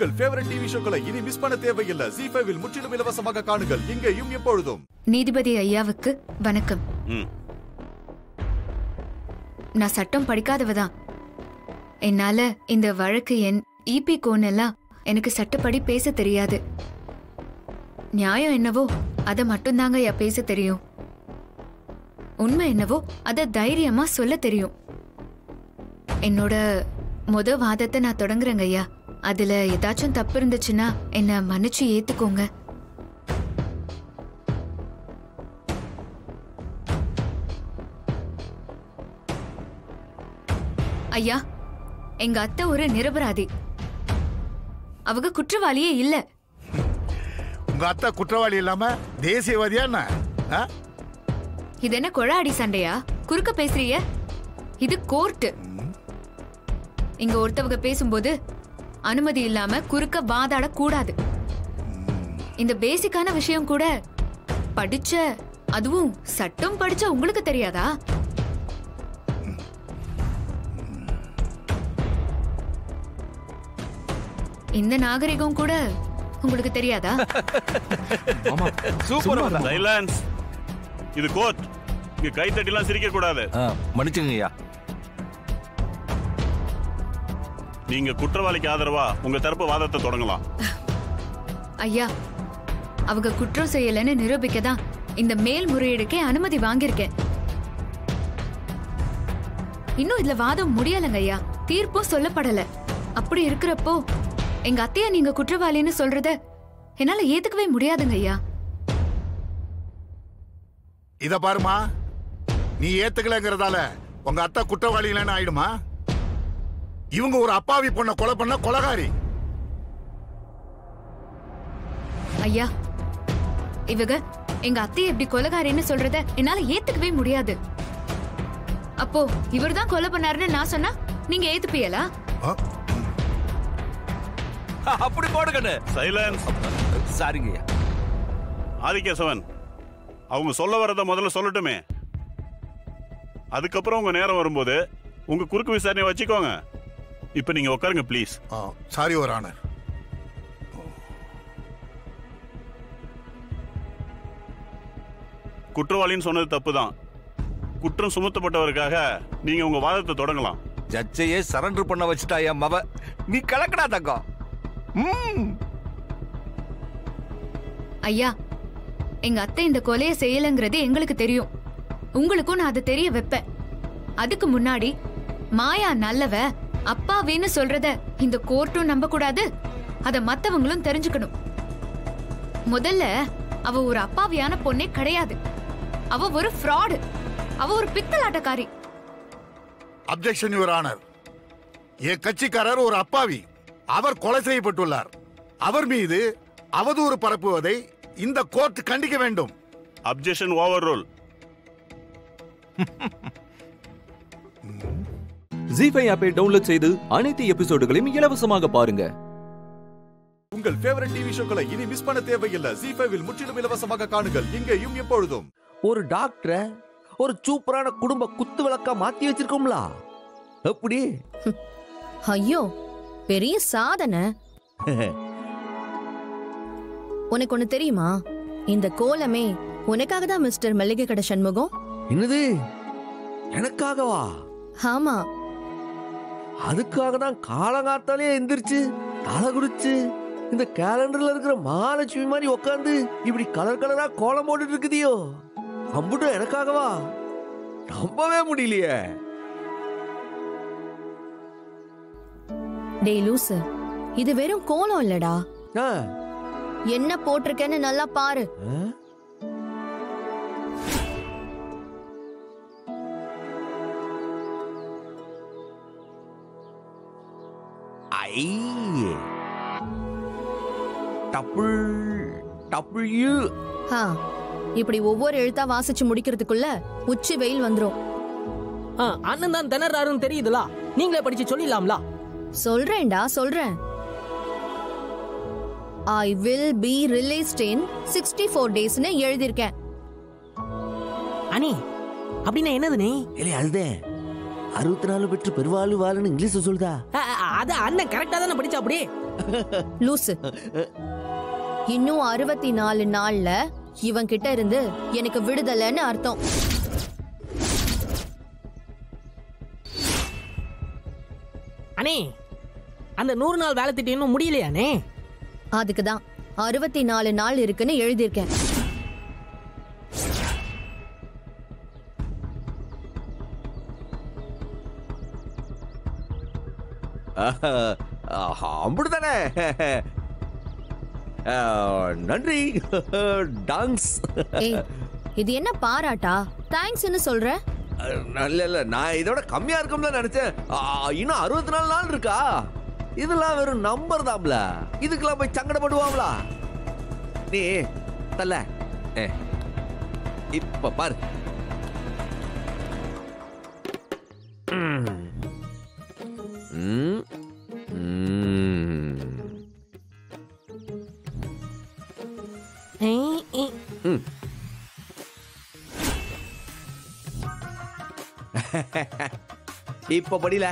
உங்கள் favourite TV ஷோக்களை இனி miss பண்ண தேவையில்லை. ZEE5 இல் முற்றிலும் இலவசமாக காணுங்கள். இங்கேயும் எப்பொழுதும். நீதிபதி ஐயாவுக்கு வணக்கம். நான் சட்டம் படிக்காதவதான். என்னால இந்த வழக்கு என் இபி கோன் எல்லாம் எனக்கு சட்டப்படி பேச தெரியாது. நியாயம் என்னவோ அதை மட்டும்தாங்க ஐயா பேச தெரியும். உண்மை என்னவோ அதை தைரியமா சொல்ல தெரியும். என்னோட வாதத்தை நான் தொடங்குறேங்க ஐயா. அதுல ஏதாச்சும் தப்பு இருந்துச்சுன்னா என்ன மன்னிச்சு ஏத்துக்கோங்க. ஐயா, எங்க அத்தை ஒரு நிரபராதி. அவங்க குற்றவாளியே இல்ல. உங்க அத்தை குற்றவாளி இல்லாம தேசியவாதியா என்ன? இது என்ன கொழாடி சண்டையா? குறுக்க பேசுறீங்க. இது கோர்ட். இங்க ஒருத்தவங்க பேசும்போது அனுமதி இல்லாம குறுக்க வாதாட கூடாது. இந்த பேசிக்கான விஷயம் கூட படிச்ச, அதுவும் சட்டம் படிச்ச உங்களுக்கு தெரியாதா? இந்த நாகரிகம் கூட உங்களுக்கு தெரியாதா? சூப்பர். சைலன்ஸ். இது கோர்ட். இங்க கை தட்டிலாம் சிரிக்க கூடாது. மன்னிச்சுங்கய்யா. நீங்க குற்றவாளிக்கு ஆதரவா உங்க தரப்பு வாதத்தை தொடங்கலாம். ஐயா, அவங்க குற்றம் செய்யலன்னு நிரூபிக்கதான் இந்த மேல்முறையீடுக்கே அனுமதி வாங்கியிருக்கேன். இன்னும் இதுல வாதம் முடியலங்க ஐயா. தீர்ப்பும் சொல்லப்படல. அப்படி இருக்கிறப்போ எங்க அத்தையா நீங்க குற்றவாளின்னு சொல்றத என்னால ஏத்துக்கவே முடியாதுங்க ஐயா. இத பாருமா, நீ ஏத்துக்கலங்கிறதால உங்க அத்தை குற்றவாளி இல்லைன்னு ஆயிடுமா? இவங்க ஒரு அப்பாவி பொண்ண கொலை பண்ண கொலைகாரி. ஐயா, இவங்க எங்க அத்தையை எப்படி கொலைகாரின்னு சொல்றத என்னால ஏத்துக்கவே முடியாது. அப்போ இவர்தான் கொலை பண்ணாருன்னு நான் சொன்னா நீங்க ஏத்துப்பீங்களா? அப்படி போடுங்கன்னு. சைலன்ஸ். சாரிங்கய்யா. ஆதிகேசவன், அவங்க சொல்ல வரத முதல்ல சொல்லட்டுமே. அதுக்கப்புறம் உங்க நேரம் வரும்போது உங்க குறுக்கு விசாரணை வச்சுக்கோங்க. இப்ப நீங்க உட்காருங்க ப்ளீஸ். Sorry your honour. குற்றவாளின்னு சொன்னது தப்புதான். குற்றம் சுமத்தப்பட்டவருக்காக நீங்க உங்க வாதத்தை தொடங்கலாம். ஜட்ஜையே சரண்டர் பண்ண வச்சுட்டாயா மவ. நீ கலக்கடா தங்கம். ஐயா, எங்க அத்தை இந்த கொலையை செய்யலங்கிறது எங்களுக்கு தெரியும். உங்களுக்கும் நான் அதை தெரிய வைப்பேன். அதுக்கு முன்னாடி மாயா நல்லவ, அப்பாவின்னு சொல்றத இந்த கோர்ட்டும் நம்ப கூடாது. அத மத்தவங்களும் தெரிஞ்சுக்கணும். முதல்ல அவ ஒரு அப்பாவியான பொண்ணே கிடையாது. அவ ஒரு ஃப்ராடு. அவ ஒரு பித்தலாட்டக்காரி. Objection your honour. என் கட்சிக்காரர் ஒரு அப்பாவி. அவர் கொலை செய்யப்பட்டுள்ளார். அவர் மீது அவதூறு பரப்புவதை இந்த கோர்ட் கண்டிக்க வேண்டும். Objection over rule. ZEE5 ஆப்பை டவுன்லோட் செய்து அனைத்து எபிசோடுகளையும் இலவசமாக பாருங்க. உங்கள் ஃபேவரட் டிவி ஷோக்களை இனி மிஸ் பண்ண தேவையில்லை. ZEE5 இல் முற்றிலும் இலவசமாக காணுங்கள். இங்கேயும் எப்பொழுதும். ஒரு டாக்டரை ஒரு சூப்பரான குடும்ப குத்து விளக்கா மாத்தி வச்சிருக்கோம்ல. எப்படி? ஐயோ, பெரிய சாதனை. உனக்கு ஒண்ணு தெரியுமா? இந்த கோலமே உனக்காக தான் மிஸ்டர் மல்லிகை கடை சண்முகம். என்னது? எனக்காகவா? ஆமா. அதுக்காக தான் காலங்காத்தாலே எந்திரிச்சு தலை குடிச்சு இந்த கேலண்டர்ல இருக்கிற மகாலட்சுமி மாதிரி உட்காந்து இப்படி கலர் கலரா கோலம் போட்டுட்டு இருக்குதியோ. அம்புட்டும் எனக்காகவா? நம்பவே முடியலையே. டேய் லூசு, இது வெறும் கோலம் இல்லடா. என்ன போட்டிருக்கேன்னு நல்லா பாரு. இப்படி ஒவ்வொரு எழுத்தா வாசிச்சு முடிக்கிறதுக்குள்ள உச்சி வெயில் வந்துரும். அண்ணன் தான் திணறாருன்னு தெரியுதுல, நீங்களே படிச்சு சொல்லிடலாம்ல. சொல்றேன்டா, சொல்றேன். I will be released in 64 days னு எழுதிருக்கேன். அனி, அப்படின்னா என்னது நீ? இல்ல அதுதான் 64 பெற்று பெருவாளு வாழுன்னு இங்கிலீஷ்ல சொல்லுதா. அத அண்ணன் கரெக்டா தானே படிச்சா. அப்படி லூசு. இன்னும் 64 நாள்ல இவன் கிட்ட இருந்து எனக்கு விடுதலைன்னு அர்த்தம். அண்ணே, அந்த 100 நாள் வேலை திட்டம் இன்னும் முடியலையானே? அதுக்குதான் 64 நாள் இருக்குன்னு எழுதியிருக்கேன். அப்படித்தானே? நன்றி டாங்ஸ். இது என்ன பாராட்டா? தேங்க்ஸ்னு சொல்ற? இல்ல, நான் இதோட கம்மியா இருக்கும்ல நினைச்சேன். இன்னும் 64 நாள் இருக்கா? இதெல்லாம் வெறும் நம்பர் தான்ல. இதுக்கெல்லாம் போய் சங்கடப்படுவாங்களா? நீ தல்ல இப்ப பாரு. இப்ப படில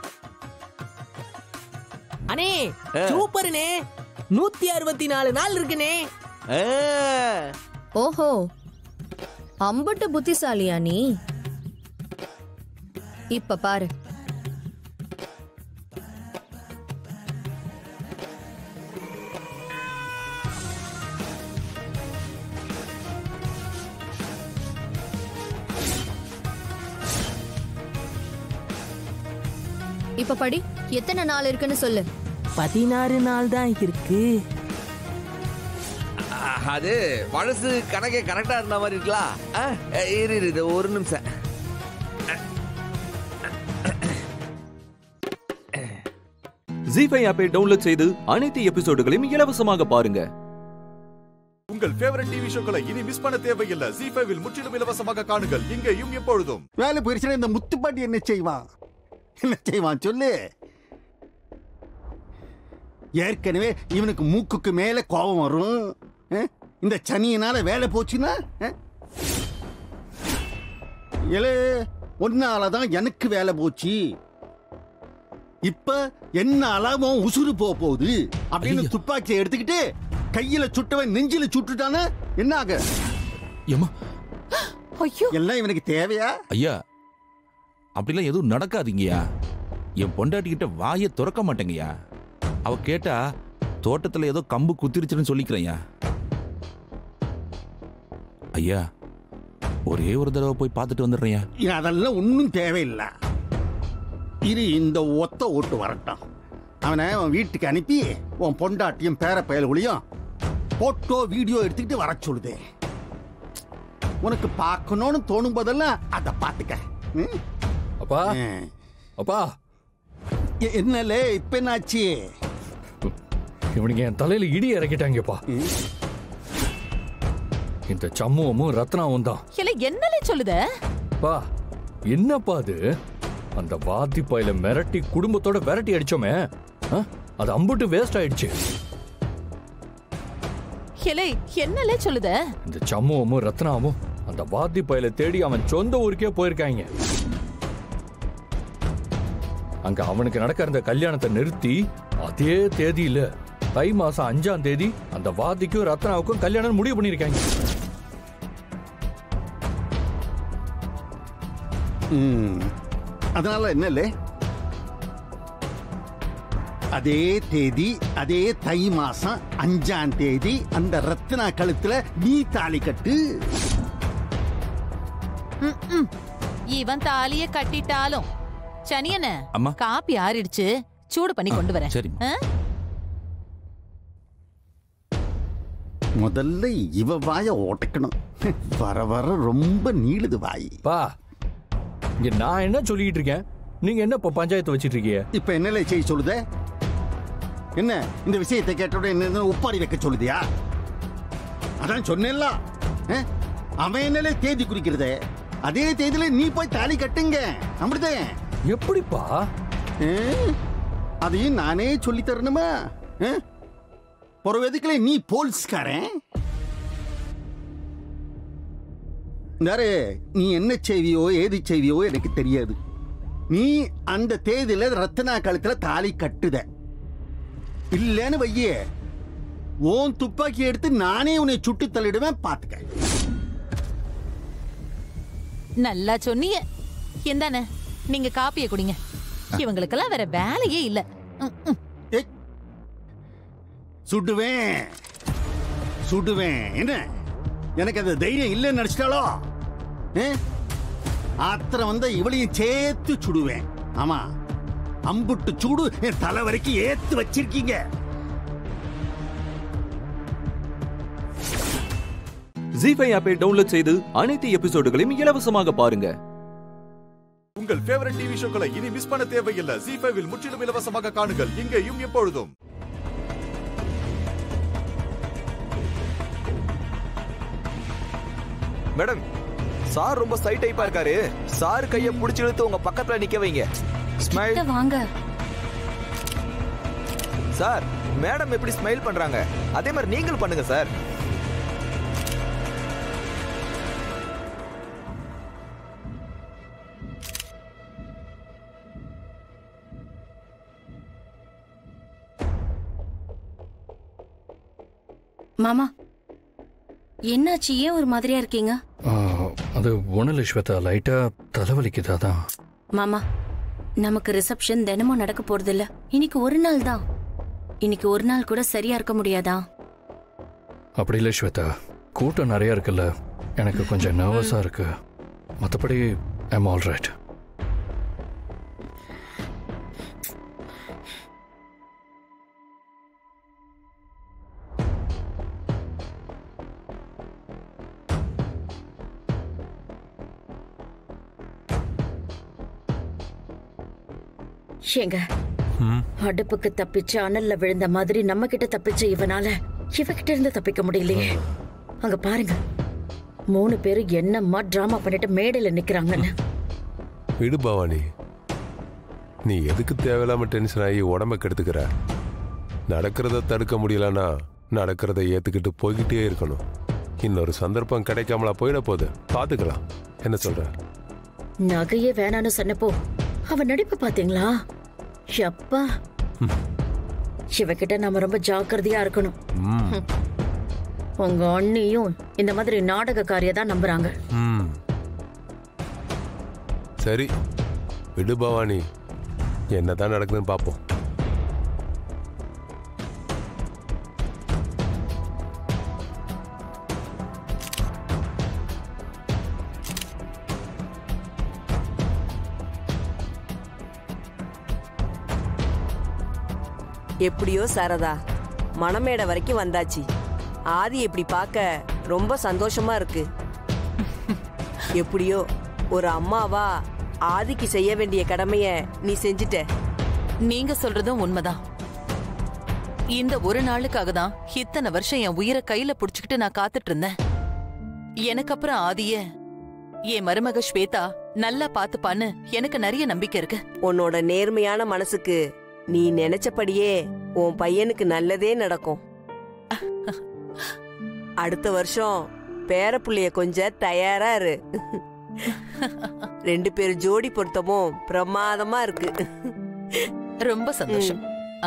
அண்ணே, சூப்பர்னே. 164 நாள் இருக்குனே. ஓஹோ, அம்புட்டு புத்திசாலியா நீ? இப்ப பாரு. இப்ப படி. எத்தனை நாள் இருக்குன்னு சொல்லு. 16 நாள் தான் இருக்கு. அது பழசு கணக்கே கரெக்டா இருந்த மாதிரி இருக்கலாம். இரு ஒரு நிமிஷம். ஜீ5 ஆப்பை டவுன்லோட் செய்து அனைத்து எபிசோடுகளையும் இலவசமாக பாருங்க. உங்கள் ஃபேவரட் டிவி ஷோக்களை இனி மிஸ் பண்ண தேவையில்லை. ஜீ5 முற்றிலும் இலவசமாக காணுங்கள். இங்கேயும் எப்பொழுதும். வேலை போயிருச்சுன்னா இந்த முத்துப்பாட்டி என்ன செய்வான்? என்ன செய்வான் சொல்லு. ஏற்கனவே இவனுக்கு மூக்குக்கு மேல கோபம் வரும். இந்த சனியினால வேலை போச்சுன்னா ஒன்னாலதான் எனக்கு வேலை போச்சு. இப்ப என்னால உசுறு போகுது அப்படின்னு துப்பாக்கியை எடுத்துக்கிட்டு கையில சுட்டவன் நெஞ்சில சுட்டுட்டான என்ன ஆக? எல்லாம் இவனுக்கு தேவையா? ஐயா, அப்படிலாம் எதுவும் நடக்காதீங்கயா. என் பொண்டாட்டி கிட்ட வாயை திறக்க மாட்டேங்கய்யா. அவ கேட்டா தோட்டத்துல ஏதோ கம்பு குத்திருச்சுன்னு சொல்லிக்கிறேன்யா. ஐயா, ஒரே ஒரு தடவை போய் பார்த்துட்டு வந்துடுறேன். அதெல்லாம் ஒன்னும் தேவையில்லை. இது இந்த ஒத்த ஓட்டு வரட்டும். அவனை உன் வீட்டுக்கு அனுப்பி உன் பொண்டாட்டியும் பேர பயல்களையும் போட்டோ வீடியோ எடுத்துக்கிட்டு வர சொல்லுதே. உனக்கு பார்க்கணும்னு தோணும் போதெல்லாம் அதை பார்த்துக்க. அப்பா அப்பா, என்னல இப்ப என்னாச்சு? இவனுக்கு என் தலையில இடி இறக்கிட்டாங்கப்பா. இந்த சம்முவமும் ரத்னாவும் தான். என்னலே சொல்லுத? பா, என்னப்பா அது? அந்த வாத்தி பையில மிரட்டி குடும்பத்தோட விரட்டி அடிச்சோமே, அது அம்புட்டு வேஸ்ட் ஆயிடுச்சு. என்னலே சொல்லுத? இந்த சம்முவமும் ரத்னாவும் அந்த வாத்தி பையில தேடி அவன் சொந்த ஊருக்கே போயிருக்காங்க. அங்க அவனுக்கு நடக்கிற அந்த கல்யாணத்தை நிறுத்தி அதே தேதியில தை மாசம் 5ஆம் தேதி அந்த வாதிக்கும் ரத்னாவுக்கும் கல்யாணம் முடிவு பண்ணிருக்காங்க. அதனால என்ன? அதே தேதி, அதே தை மாசம் 5ஆம் தேதி அந்த ரத்னா கழுத்துல நீ தாலி கட்டு. இவன் தாலிய கட்டிட்டாலும் சனியன காப்பி ஆறிடுச்சு, சூடு பண்ணி கொண்டு வரேன். சரி. முதல்ல இவ வாய ஓட்டக்கணும். வர வர ரொம்ப நீளுது வாய். பா, இங்க நான் என்ன சொல்லிட்டு இருக்கேன், நீங்க என்ன இப்ப பஞ்சாயத்து வச்சிட்டு இருக்கீங்க? இப்ப என்ன செய்ய சொல்லுத? என்ன இந்த விஷயத்தை கேட்டோட என்ன உப்பாரி வைக்க சொல்லுதியா? அதான் சொன்னேன்ல, அவன் என்னலே தேதி குறிக்கிறதே அதே தேதியில நீ போய் தாலி கட்டுங்க. அப்படிதான். எப்படிப்பா? அதையும் நானே சொல்லி தரணுமா? பொறவதுக்குள்ள நீ போலீஸ்காரன். நீ என்ன செய்வியோ ஏது செய்வியோ எனக்கு தெரியாது. நீ அந்த தேதியில ரத்னா கழுத்துல தாலி கட்டுத. இல்லன்னு வையே, உன் துப்பாக்கி எடுத்து நானே உன்னை சுட்டு தள்ளிடுவேன், பாத்துக்க. நல்லா சொன்னீங்க. எந்தானே நீங்க காப்பிய குடிங்க. இவங்களுக்கெல்லாம் வேற வேலையே இல்ல. சுடுவேன் சுடுவேன். என்ன எனக்கு அது தைரியம் இல்லைன்னு நினைச்சிட்டாலோ? ஆத்திரம் வந்த இவளையும் சேர்த்து சுடுவேன். ஆமா, அம்புட்டு சூடு என் தலை வரைக்கும் ஏத்து வச்சிருக்கீங்க. ஜீஃபை ஆப்பை டவுன்லோட் செய்து அனைத்து எபிசோடுகளையும் இலவசமாக பாருங்க. உங்கள் ஃபேவரட் டிவி ஷோக்களை இனி மிஸ் பண்ண தேவையில்லை. ஜீஃபைவில் முற்றிலும் இலவசமாக காணுங்கள், இங்கேயும் எப்பொழுதும். மேடம், சார் ரொம்ப சை டைப்பா இருக்காரு. சார் கையை பிடிச்சி இழுத்து உங்க பக்கத்துல நிக்க வைங்க. ஸ்மைல் வாங்க. சார், மேடம் எப்படி ஸ்மைல் பண்றாங்க அதே மாதிரி நீங்களும் பண்ணுங்க சார். மாமா, என்னாச்சு? ஏன் ஒரு மாதிரியா இருக்கீங்க? அது ஒண்ணுல ஸ்வேதா, லைட்டா தலைவலிக்குது. அதான். மாமா, நமக்கு ரிசப்ஷன் தினமும் நடக்க போறது இல்ல. இன்னைக்கு ஒரு நாள் தான். இன்னைக்கு ஒரு நாள் கூட சரியா இருக்க முடியாதா? அப்படி இல்லை ஸ்வேதா, கூட்டம் நிறைய இருக்குல்ல, எனக்கு கொஞ்சம் நர்வஸா இருக்கு. மற்றபடி ஐம் ஆல் ரைட். ஏங்க, அடுப்புக்கு தப்பிச்சு அனல்ல விழுந்த மாதிரி நம்ம கிட்ட தப்பிச்ச இவனால இவகிட்ட இருந்து தப்பிக்க முடியலையே. அங்க பாருங்க, 3 பேரும் என்னம்மா டிராமா பண்ணிட்டு மேடையில நிக்கிறாங்கன்னு. விடு பவானி, நீ எதுக்கு தேவையில்லாம டென்ஷன் ஆகி உடம்ப கெடுத்துக்கிற? நடக்கிறத தடுக்க முடியலன்னா நடக்கிறத ஏத்துக்கிட்டு போய்கிட்டே இருக்கணும். இன்னொரு சந்தர்ப்பம் கிடைக்காமலா போயிட போகுது, பாத்துக்கலாம். என்ன சொல்ற? நகையே வேணான்னு சொன்னப்போ அவ நடிப்பு பாத்தீங்களா? அப்பா, இவகிட்ட நாம ரொம்ப ஜாக்கிரதையா இருக்கணும். உங்க அண்ணியும் இந்த மாதிரி நாடகக்காரிய தான் நம்புறாங்க. சரி விடு பவானி, என்னதான் நடக்குதுன்னு பாப்போம். எப்படியோ சாரதா, மணமேடை வரைக்கும் வந்தாச்சு. ஆதி இப்படி பார்க்க ரொம்ப சந்தோஷமா இருக்கு. எப்படியோ ஒரு அம்மாவா ஆதிக்கு செய்ய வேண்டிய கடமைய நீ செஞ்சிட்ட. நீங்க சொல்றதும் உண்மைதான். இந்த ஒரு நாளுக்காக தான் இத்தனை வருஷம் என் உயிரை கையில புடிச்சுக்கிட்டு நான் காத்துட்டு இருந்தேன். எனக்கு அப்புறம் ஆதிய என் மருமக ஸ்வேதா நல்லா பாத்துப்பான்னு எனக்கு நிறைய நம்பிக்கை இருக்கு. உன்னோட நேர்மையான மனசுக்கு நீ நினைச்சபடியே உன் பையனுக்கு நல்லதே நடக்கும். அடுத்த வருஷம் பேரப்புள்ளைய கொஞ்சம் தயாரா இரு. 2 பேர் ஜோடி பொருத்தமும் பிரமாதமா இருக்கு. ரொம்ப சந்தோஷம்.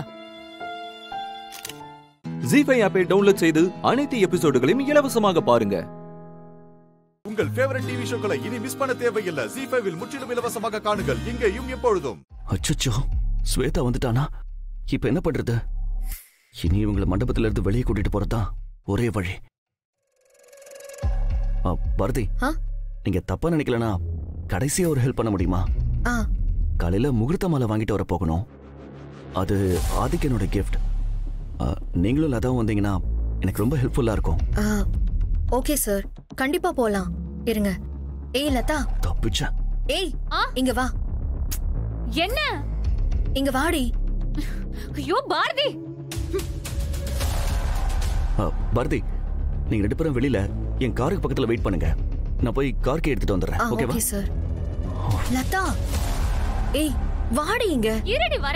ஜீஃபை ஆப்பை டவுன்லோட் செய்து அனைத்து எபிசோடுகளையும் இலவசமாக பாருங்க. உங்கள் ஃபேவரட் டிவி ஷோக்களை இனி மிஸ் பண்ண தேவையில்லை. ஜீஃபைவில் முற்றிலும் இலவசமாக காணுங்கள், இங்கேயும் எப்பொழுதும். அச்சச்சோ, ஸ்வேதா வந்துட்டானா? இப்ப என்ன பண்றது? இனி இவங்களை மண்டபத்துல இருந்து வெளியே கூட்டிட்டு போறதா ஒரே வழி. பாரதி, நீங்க தப்பா நினைக்கலனா கடைசியா ஒரு ஹெல்ப் பண்ண முடியுமா? காலையில முகூர்த்த மாலை வாங்கிட்டு வர போகணும். அது ஆதிக்கனோட கிஃப்ட். நீங்களும் லதாவும் வந்தீங்கன்னா எனக்கு ரொம்ப ஹெல்ப்ஃபுல்லா இருக்கும். ஓகே சார், கண்டிப்பா போலாம். இருங்க. ஏய் லதா, தப்பிச்ச. ஏய் இங்க வா. என்ன? இங்க வாடி. ஐயோ பாரதி. பாரதி, நீங்க 2 பேரும் வெளியில என் காருக்கு பக்கத்துல வெயிட் பண்ணுங்க. நான் போய் கார் கீ எடுத்துட்டு வந்துடுறேன். ஓகேவா? Okay sir. லதா, ஏய் வாடி இங்க. இருடி வர.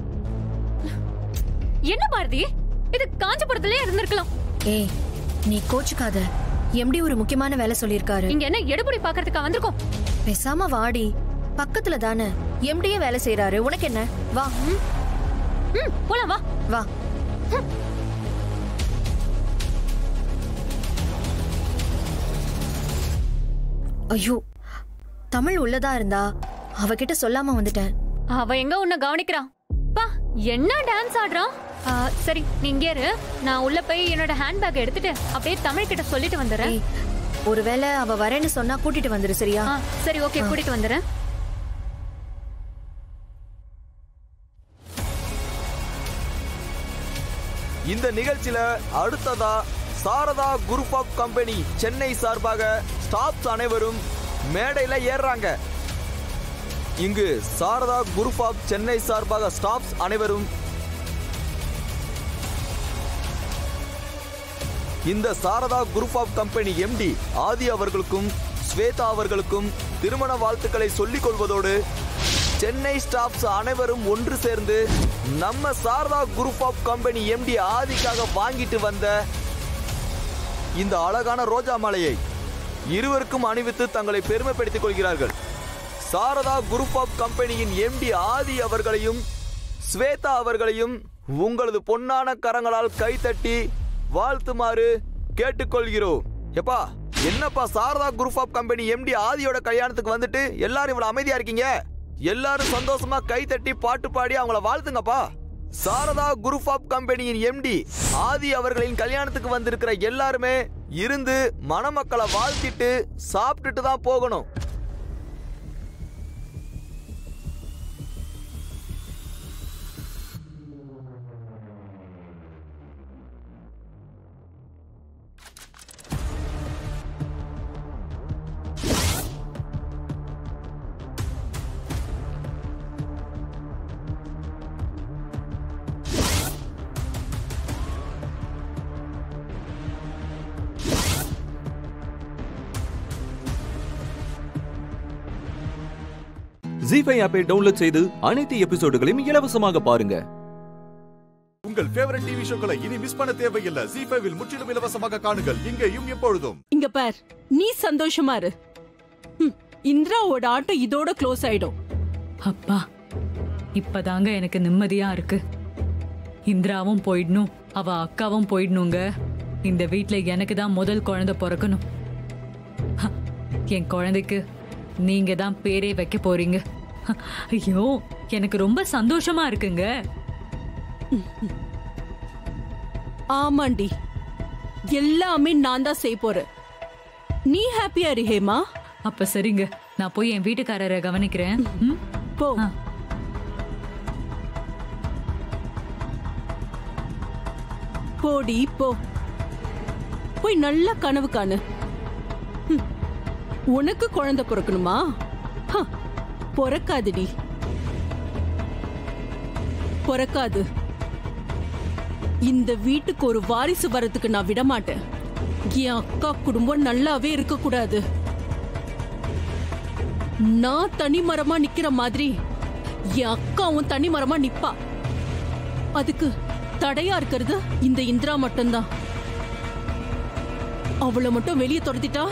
என்ன பாரதி, இது காஞ்சிபுரத்திலே இருந்திருக்கலாம். ஏய் நீ கோச்சுக்காத. எம்டி ஒரு முக்கியமான வேலை சொல்லிருக்காரு. இங்க என்ன எடுபடி பாக்குறதுக்கா வந்திருக்கோம்? பேசாம வாடி, பக்கத்துல தானே எம்டியே வேலை செய்யறாரு. உனக்கு என்ன? வா. போலாம் வா. வா. ஐயோ, தமிழ் உள்ளதா இருந்தா அவகிட்ட சொல்லாம வந்துட்டேன். அவ எங்க உன்னை கவனிக்கிறான்? பா, என்ன டான்ஸ் ஆடுறான்? சரி, நீ இங்கே இரு. நான் உள்ள போய் என்னோட ஹேண்ட்பேக் எடுத்துட்டு அப்படியே தமிழ் கிட்ட சொல்லிட்டு வந்துடுறேன். ஒருவேளை அவ வரேன்னு சொன்னா கூட்டிட்டு வந்துரு, சரியா? சரி, ஓகே, கூட்டிட்டு வந்துடுறேன். இந்த நிகழ்ச்சியில அடுத்ததா Sarada group of company Chennai சார்பாக ஸ்டாஃப்ஸ் அனைவரும் மேடையில ஏறுறாங்க. இங்கு சாரதா குரூப் ஆஃப் சென்னை சார்பாக ஸ்டாஃப்ஸ் அனைவரும் இந்த Sarada group of company MD Adhi அவர்களுக்கும் ஸ்வேதா அவர்களுக்கும் திருமண வாழ்த்துக்களை சொல்லிக் கொள்வதோடு சென்னை ஸ்டாஃப்ஸ் அனைவரும் ஒன்று சேர்ந்து நம்ம Sarada group of company MD ஆதிக்காக வாங்கிட்டு வந்த இந்த அழகான ரோஜா மாலையை இருவருக்கும் அணிவித்து தங்களை பெருமைப்படுத்திக் கொள்கிறார்கள். சாரதா குரூப் ஆஃப் கம்பெனியின் எம்டி ஆதி அவர்களையும் ஸ்வேதா அவர்களையும் உங்களது பொன்னான கரங்களால் கைத்தட்டி வாழ்த்துமாறு கேட்டுக்கொள்கிறோம். எப்பா, என்னப்பா Sarada group of company MD ஆதியோட கல்யாணத்துக்கு வந்துட்டு எல்லாரும் இவ்வளவு அமைதியா இருக்கீங்க? எல்லாரும் சந்தோஷமா கை தட்டி பாட்டு பாடி அவங்கள வாழ்த்துங்கப்பா. சாரதா குரூப் ஆஃப் கம்பெனியின் எம்டி ஆதி அவர்களின் கல்யாணத்துக்கு வந்திருக்கிற எல்லாருமே இருந்து மணமக்களை வாழ்த்திட்டு சாப்பிட்டுட்டு தான் போகணும். ZEE5 ஆப்பை டவுன்லோட் செய்து அனைத்து எபிசோடுகளையும் இலவசமாக பாருங்க. உங்கள் ஃபேவரட் டிவி ஷோக்களை இனி மிஸ் பண்ண தேவையில்லை. ZEE5 இல் முற்றிலும் இலவசமாக காணுங்கள், இங்கேயும் எப்பொழுதும். இங்க பார், நீ சந்தோஷமா இரு. இந்திராவோட ஆட்டம் இதோட க்ளோஸ் ஆயிடும். அப்பா, இப்பதாங்க எனக்கு நிம்மதியா இருக்கு. இந்திராவும் போயிடணும், அவ அக்காவும் போயிடணுங்க. இந்த வீட்ல எனக்கு தான் முதல் குழந்தை பிறக்கணும். என் குழந்தைக்கு நீங்க தான் பேரே வைக்க போறீங்க. ஐயோ, எனக்கு ரொம்ப சந்தோஷமா இருக்குங்க. ஆமாண்டி, எல்லாமே நான் தான் செய்ய போறேன். நீ ஹாப்பியா இரு ஹேமா. அப்ப சரிங்க, நான் போய் என் வீட்டுக்காரரை கவனிக்கிறேன். போ. போடி போ, போய் நல்ல கனவு காணு. உனக்கு குழந்தை பிறக்கணுமா? பிறக்காதுடி, பிறக்காது. இந்த வீட்டுக்கு ஒரு வாரிசு வரதுக்கு நான் விட மாட்டேன். என் அக்கா குடும்பம் நல்லாவே இருக்க கூடாது. நான் தனி மரமா நிக்கிற மாதிரி என் அக்காவும் தனி மரமா நிப்பா. அதுக்கு தடையா இருக்கிறது இந்த இந்திரா மட்டும்தான். அவளை மட்டும் வெளியே துரத்திட்டா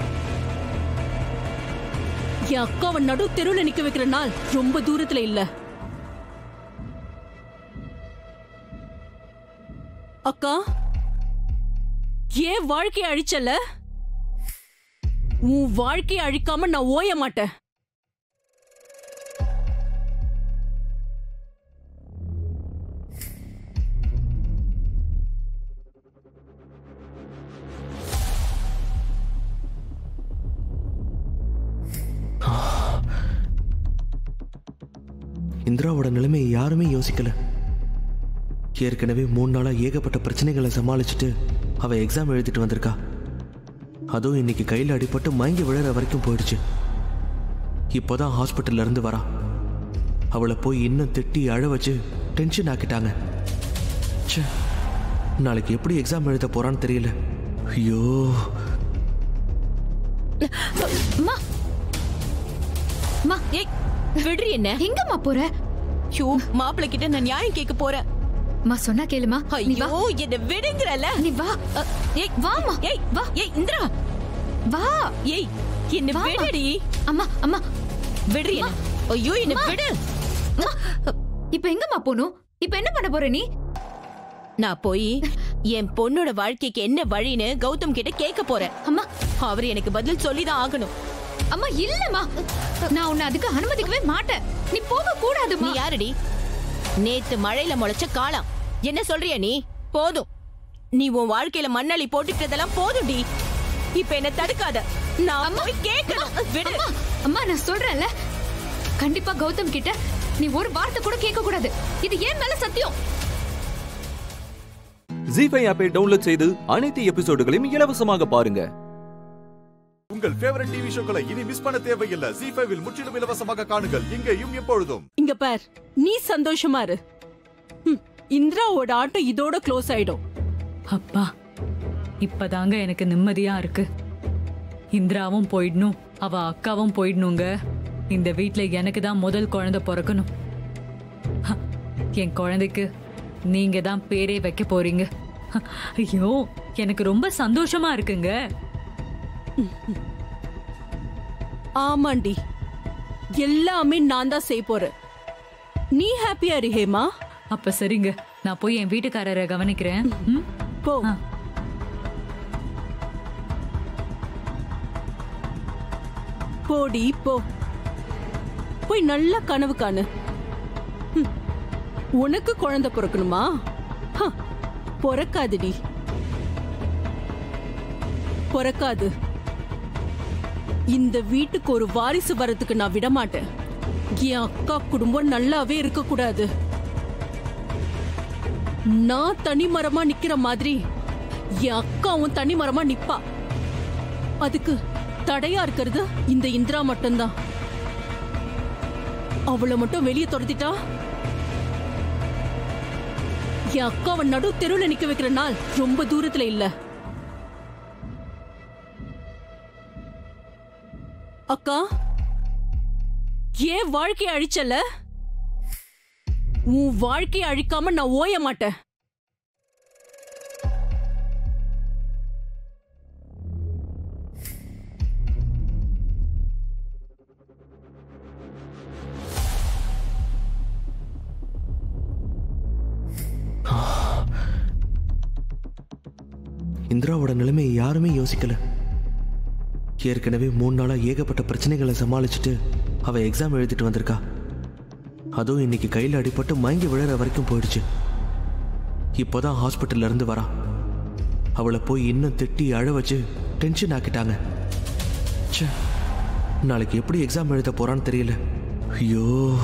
என் அக்காவை நடு தெருவில் நிக்க வைக்கிற நாள் ரொம்ப தூரத்துல இல்ல. அக்கா, ஏன் வாழ்க்கையை அழிச்சல? உன் வாழ்க்கையை அழிக்காம நான் ஓய மாட்டேன். இந்திராவோட நிலைமையை யாருமே யோசிக்கல. ஏற்கனவே 3 நாளா ஏகப்பட்ட பிரச்சனைகளை சமாளிச்சுட்டு அவ எக்ஸாம் எழுதிட்டு வந்திருக்கா. அதுவும் இன்னைக்கு கையில் அடிபட்டு மயங்கி விழற வரைக்கும் போயிடுச்சு. இப்போதான் ஹாஸ்பிட்டல்ல இருந்து வரா. அவளை போய் இன்னும் திட்டி அழ வச்சு டென்ஷன் ஆக்கிட்டாங்க. நாளைக்கு எப்படி எக்ஸாம் எழுத போறான்னு தெரியல. ஐயோ, விடுறி என்ன? எங்கம்மா போற? ஷூ, மாப்பிள்ளை கிட்ட நான் நியாயம் கேட்க போறேன். மா சொன்னா கேளுமா. ஐயோ, என்ன விடுங்கறல. நீ வா. ஏய் வாமா. ஏய் வா. ஏய் இந்திரா வா. ஏய் என்ன விடுடி. அம்மா அம்மா விடுறி என்ன? ஐயோ, என்ன விடு. இப்ப எங்கம்மா போணும்? இப்ப என்ன பண்ண போற நீ? நான் போய் என் பொண்ணோட வாழ்க்கைக்கு என்ன வழின்னு கௌதம் கிட்ட கேட்க போறேன். அம்மா, அவர் எனக்கு பதில் சொல்லிதான் ஆகணும். அம்மா இல்லம்மா, நான் உன்னை அதுக்கு அனுமதிக்கவே மாட்டேன். நீ போக கூடாதுமா. நீ யாரடி? நேத்து மழையில முளைச்ச காளான். என்ன சொல்றிய நீ? போதும். நீ உன் வாழ்க்கையில மண்ணள்ளி போட்டுட்டதெல்லாம் போதும்டி. இப்ப என்ன தடுக்காத. நான் போய் கேட்கணும். விடு. அம்மா, நான் சொல்றேன்ல, கண்டிப்பா கௌதம் கிட்ட நீ ஒரு வார்த்தை கூட கேட்க கூடாது. இது ஏன் மேல சத்தியம். ஜீஃபை ஆப்பை டவுன்லோட் செய்து அனைத்து எபிசோடுகளையும் இலவசமாக பாருங்க. உங்கள் ஃபேவரட் டிவி ஷோக்களை இனி மிஸ் பண்ண தேவையில்லை. ஜீஃபைவில் முற்றிலும் இலவசமாக காணுங்கள், இங்கேயும் எப்பொழுதும். இங்க பார், நீ சந்தோஷமா இரு. இந்திராவோட ஆட்டம் இதோட க்ளோஸ் ஆயிடும். அப்பா, இப்பதாங்க எனக்கு நிம்மதியா இருக்கு. இந்திராவும் போயிடணும், அவ அக்காவும் போயிடணுங்க. இந்த வீட்ல எனக்கு தான் முதல் குழந்தை பிறக்கணும். என் குழந்தைக்கு நீங்க தான் பேரே வைக்க போறீங்க. ஐயோ, எனக்கு ரொம்ப சந்தோஷமா இருக்குங்க. ஆமாண்டி, எல்லாமே நான் தான் செய்ய போறேன். நீ ஹாப்பியா இரு ஹேமா. அப்ப சரிங்க, நான் போய் என் வீட்டுக்காரரை கவனிக்கிறேன். போ. போடி போ, போய் நல்ல கனவு காணு. உனக்கு குழந்தை பிறக்கணுமா? பிறக்காதுடி, பிறக்காது. இந்த வீட்டுக்கு ஒரு வாரிசு வரதுக்கு நான் விட மாட்டேன். என் அக்கா குடும்பம் நல்லாவே இருக்க கூடாது. நான் தனி மரமா நிக்கிற மாதிரி என் அக்காவும் தனி மரமா நிப்பா. அதுக்கு தடையா இருக்கிறது இந்த இந்திரா மட்டும்தான். அவளை மட்டும் வெளியே துரத்திட்டா என் அக்காவை நடு தெருவுல நிக்க வைக்கிற நாள் ரொம்ப தூரத்துல இல்ல. அக்கா, ஏன் வாழ்க்கையை அழிச்சல? உன் வாழ்க்கையை அழிக்காம நான் ஓய மாட்டேன். இந்திராவோட நிலைமையை யாருமே யோசிக்கல. ஏற்கனவே 3 நாளா ஏகப்பட்ட பிரச்சனைகளை சமாளிச்சுட்டு அவ எக்ஸாம் எழுதிட்டு வந்திருக்கா. அதுவும் இன்னைக்கு கையில் அடிபட்டு மயங்கி விழற வரைக்கும் போயிடுச்சு. இப்போதான் ஹாஸ்பிட்டல்ல இருந்து வரா. அவளை போய் இன்னும் திட்டி அழ வச்சு டென்ஷன் ஆக்கிட்டாங்க. நாளைக்கு எப்படி எக்ஸாம் எழுத போறான்னு தெரியல. ஐயோ,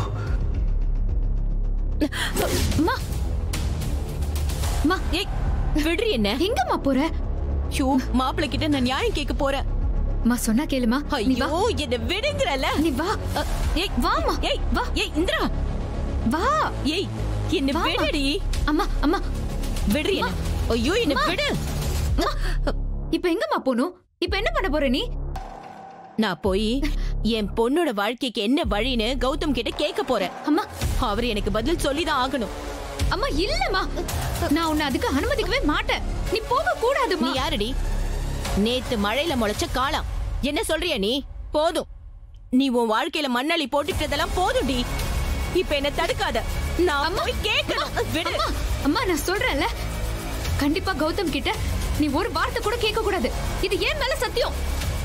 விடுறி. என்ன எங்கம்மா போற? மாப்பிள்ளை கிட்ட நான் நியாயம் கேட்க போறேன். மா, சொன்னா கேளுமா. ஐயோ, என்ன விடுங்கறல. நீ வா. ஏய், வாமா. ஏய், வா. ஏய் இந்திரா, வா. ஏய், என்ன விடுடி. அம்மா, அம்மா, விடுறி. என்ன? ஐயோ, என்ன விடு. இப்ப எங்கம்மா போணும்? இப்ப என்ன பண்ண போற நீ? நான் போய் என் பொண்ணோட வாழ்க்கைக்கு என்ன வழின்னு கௌதம் கிட்ட கேட்க போறேன். அம்மா, அவர் எனக்கு பதில் சொல்லிதான் ஆகணும். அம்மா இல்லம்மா, நான் உன்னை அதுக்கு அனுமதிக்கவே மாட்டேன். நீ போக கூடாதுமா. நீ யாரடி? நேத்து மழையில முளைச்ச காளான். என்ன சொல்றிய நீ? போதும். நீ உன் வாழ்க்கையில மண்ணள்ளி போட்டுட்டதெல்லாம் போதும்டி. இப்ப என்ன தடுக்காத. நான் போய் கேட்கணும். விடு. அம்மா, நான் சொல்றேன்ல, கண்டிப்பா கௌதம் கிட்ட நீ ஒரு வார்த்தை கூட கேட்க கூடாது. இது ஏன் மேல சத்தியம்.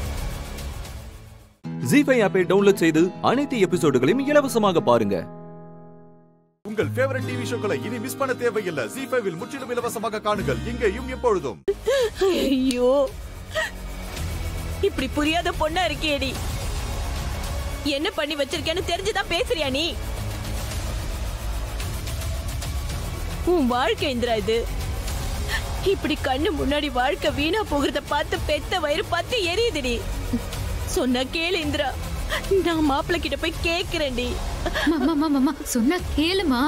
ஜீஃபை ஆப்பை டவுன்லோட் செய்து அனைத்து எபிசோடுகளையும் இலவசமாக பாருங்க. உங்கள் ஃபேவரட் டிவி ஷோக்களை இனி மிஸ் பண்ண தேவையில்லை. ஜீஃபைவில் முற்றிலும் இலவசமாக காணுங்கள், இங்கேயும் எப்பொழுதும். ஐயோ, இப்படி புரியாத பொண்ணா இருக்கேடி. என்ன பண்ணி வச்சிருக்கேன்னு தெரிஞ்சுதான் பேசுறியா நீ? உன் வாழ்க்கை இந்திரா இது. இப்படி கண்ணு முன்னாடி வாழ்க்கை வீணா போகிறத பார்த்து பெத்த வயிறு பத்து எரியுதுடி. சொன்ன கேளு இந்திரா, நான் மாப்பிள்ளை கிட்ட போய் கேக்குறேன்டி. மாமா, சொன்னா கேளுமா.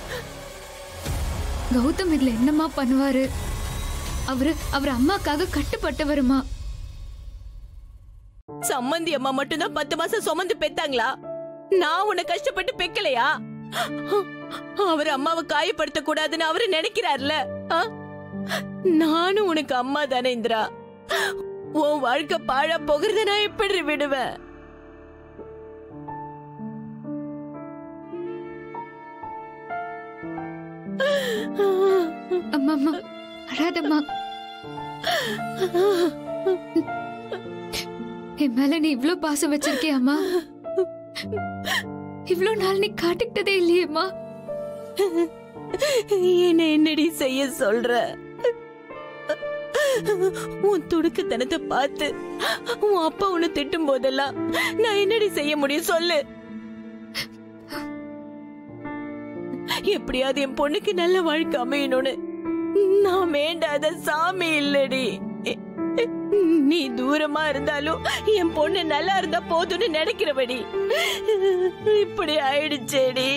கௌதம் இதுல என்னமா பண்ணுவாரு? அவரு அம்மாக்காக கட்டுப்பட்டவருமா. சம்மந்தி அம்மா மட்டும்தான் 10 மாசம் சுமந்து பெத்தாங்களா? நான் உன்னை கஷ்டப்பட்டு பெக்கலையா? அவர் அம்மாவை காயப்படுத்த கூடாதுன்னு அவரு நினைக்கிறார்ல. நானும் உனக்கு அம்மா தானே இந்திரா. உன் வாழ்க்கை பாழா போகிறத நான் எப்படி விடுவேன்? அம்மா அம்மா அழாதம்மா. என் மேல நீ இவ்ளோ பாசம் வச்சிருக்கியாம்மா? இவ்ளோ நாள் நீ காட்டிக்கிட்டதே இல்லையேம்மா. என்ன என்னடி செய்ய சொல்ற? உன் துடுக்குத்தனத்தை பார்த்து உன் அப்பா உன்னை திட்டும் போதெல்லாம் நான் என்னடி செய்ய முடியும் சொல்லு? எப்படியாவது என் பொண்ணுக்கு நல்ல வாழ்க்கை அமையணும்னு நான் வேண்டாத சாமி இல்லடி. நீ தூரமா இருந்தாலும் என் பொண்ணு நல்லா இருந்தா போதும்னு நினைக்கிறபடி இப்படி ஆயிடுச்சேடி.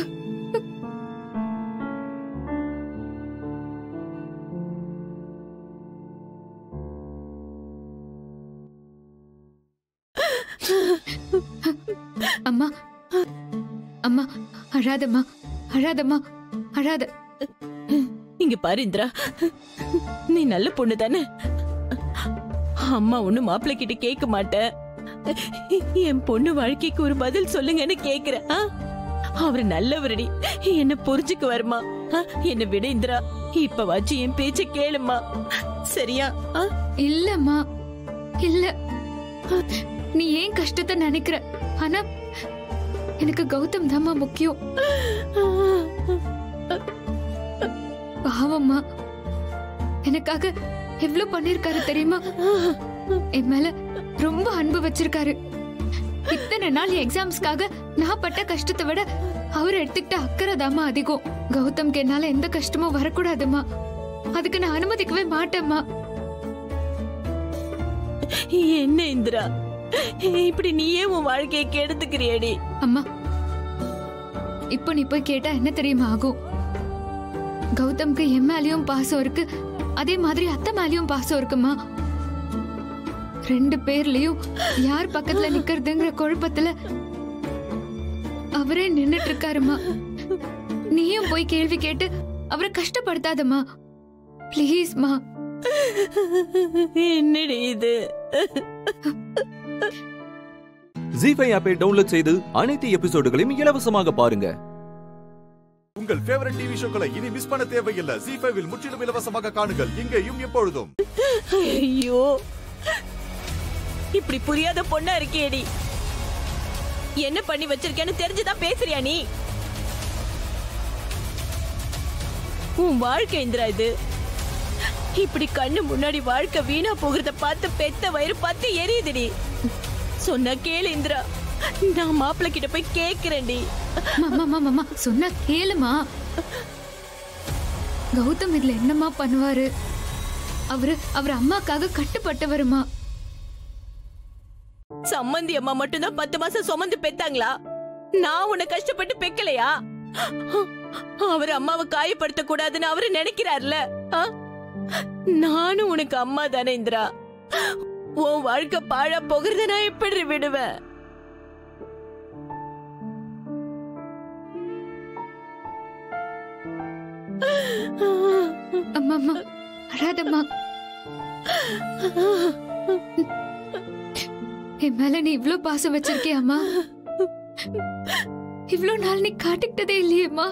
அம்மா அம்மா அழாதம்மா அழாதம்மா அழாத. இங்க பாரு இந்திரா, நீ நல்ல பொண்ணு தானே. அம்மா ஒண்ணு மாப்பிள்ளை கிட்ட கேட்க மாட்டேன். என் பொண்ணு வாழ்க்கைக்கு ஒரு பதில் சொல்லுங்கன்னு கேக்குற. அவரு நல்லவரடி, என்ன புரிஞ்சுக்கு வருமா? என்ன விட இந்திரா, இப்ப வாச்சு என் பேச்ச கேளுமா, சரியா? இல்லம்மா இல்ல, நீ ஏன் கஷ்டத்தை நினைக்கிற? ஆனா எனக்கு கௌதம் தாம்மா முக்கியம். பாவம்மா, எனக்காக எவ்வளவு பண்ணிருக்காரு தெரியுமா? என் மேல ரொம்ப அன்பு வச்சிருக்காரு. இத்தனை நாள் எக்ஸாம்ஸ்க்காக நான் பட்ட கஷ்டத்தை விட அவர் எடுத்துக்கிட்ட அக்கறை தாமா அதிகம். கௌதம்க்கு என்னால எந்த கஷ்டமும் வரக்கூடாதுமா, அதுக்கு நான் அனுமதிக்கவே மாட்டேம்மா. என்ன இந்திரா, இப்படி நீயே உன் வாழ்க்கையை கெடுத்துக்கிறியடி? அம்மா, இப்போ நீ போய் கேட்டா என்ன தெரியுமா ஆகும்? கௌதம்க்கு என் மேலயும் பாசம் இருக்கு, அதே மாதிரி அத்தை மேலயும் பாசம் இருக்குமா. ரெண்டு பேர்லயும் யார் பக்கத்துல நிக்கிறதுங்கிற குழப்பத்துல அவரே நின்னுட்டு இருக்காருமா. நீயும் போய் கேள்வி கேட்டு அவரை கஷ்டப்படுத்தாதம்மா, பிளீஸ்மா. என்னடி இது? ஜீ5 ஆப்பை டவுன்லோட் செய்து அனைத்து எபிசோடுகளையும் இலவசமாக பாருங்க. உங்கள் ஃபேவரட் டிவி ஷோக்களை இனி மிஸ் பண்ண தேவையில்லை. ஜீ5 இல் முற்றிலும் இலவசமாக காணுங்கள், இங்கேயும் எப்பொழுதும். ஐயோ, இப்படி புரியாத பொண்ணா இருக்கேடி. என்ன பண்ணி வச்சிருக்கேன்னு தெரிஞ்சுதான் பேசுறியா நீ? உன் வாழ்க்கை இந்திரா இது. இப்படி கண்ணு முன்னாடி வாழ்க்கை வீணா போகிறத பார்த்து பெத்த வயிறு பத்து எரியுதுடி. சொன்ன கேளு இந்திரா, நான் மாப்பிள்ளை கிட்ட போய் கேக்குறேன்டி. மாமா சொன்ன கேளுமா. கௌதம் இதுல என்னமா பண்ணுவாரு? அவர் அம்மாக்காக கட்டுப்பட்டவருமா. சம்மந்தி அம்மா மட்டும்தான் 10 மாசம் சுமந்து பெத்தாங்களா? நான் உன்னை கஷ்டப்பட்டு பெக்கலையா? அவர் அம்மாவை காயப்படுத்த கூடாதுன்னு அவரு நினைக்கிறார்ல. நானும் உனக்கு அம்மா தானே இந்திரா. உன் வாழ்க்கை பாழா போகிறத நான் எப்படி விடுவேன்? அம்மா அம்மா அழாதம்மா. என் மேல நீ இவ்ளோ பாசம் வச்சிருக்கியாம்மா? இவ்ளோ நாள் நீ காட்டிக்கிட்டதே இல்லையேம்மா.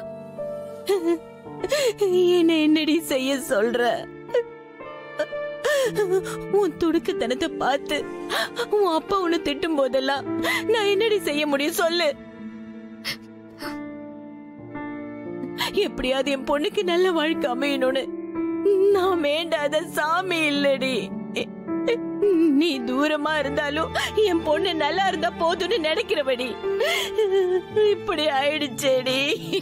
என்ன என்னடி செய்ய சொல்ற? உன் துடுக்குத்தனத்தை பார்த்து உன் அப்பா உன்னை திட்டும் போதெல்லாம் நான் என்னடி செய்ய முடியும் சொல்லு? எப்படியாவது என் பொண்ணுக்கு நல்ல வாழ்க்கை அமையணும்னு நான் வேண்டாத சாமி இல்லடி. நீ தூரமா இருந்தாலும் என் பொண்ணு நல்லா இருந்தா போதும்னு நினைக்கிறபடி இப்படி ஆயிடுச்சேடி.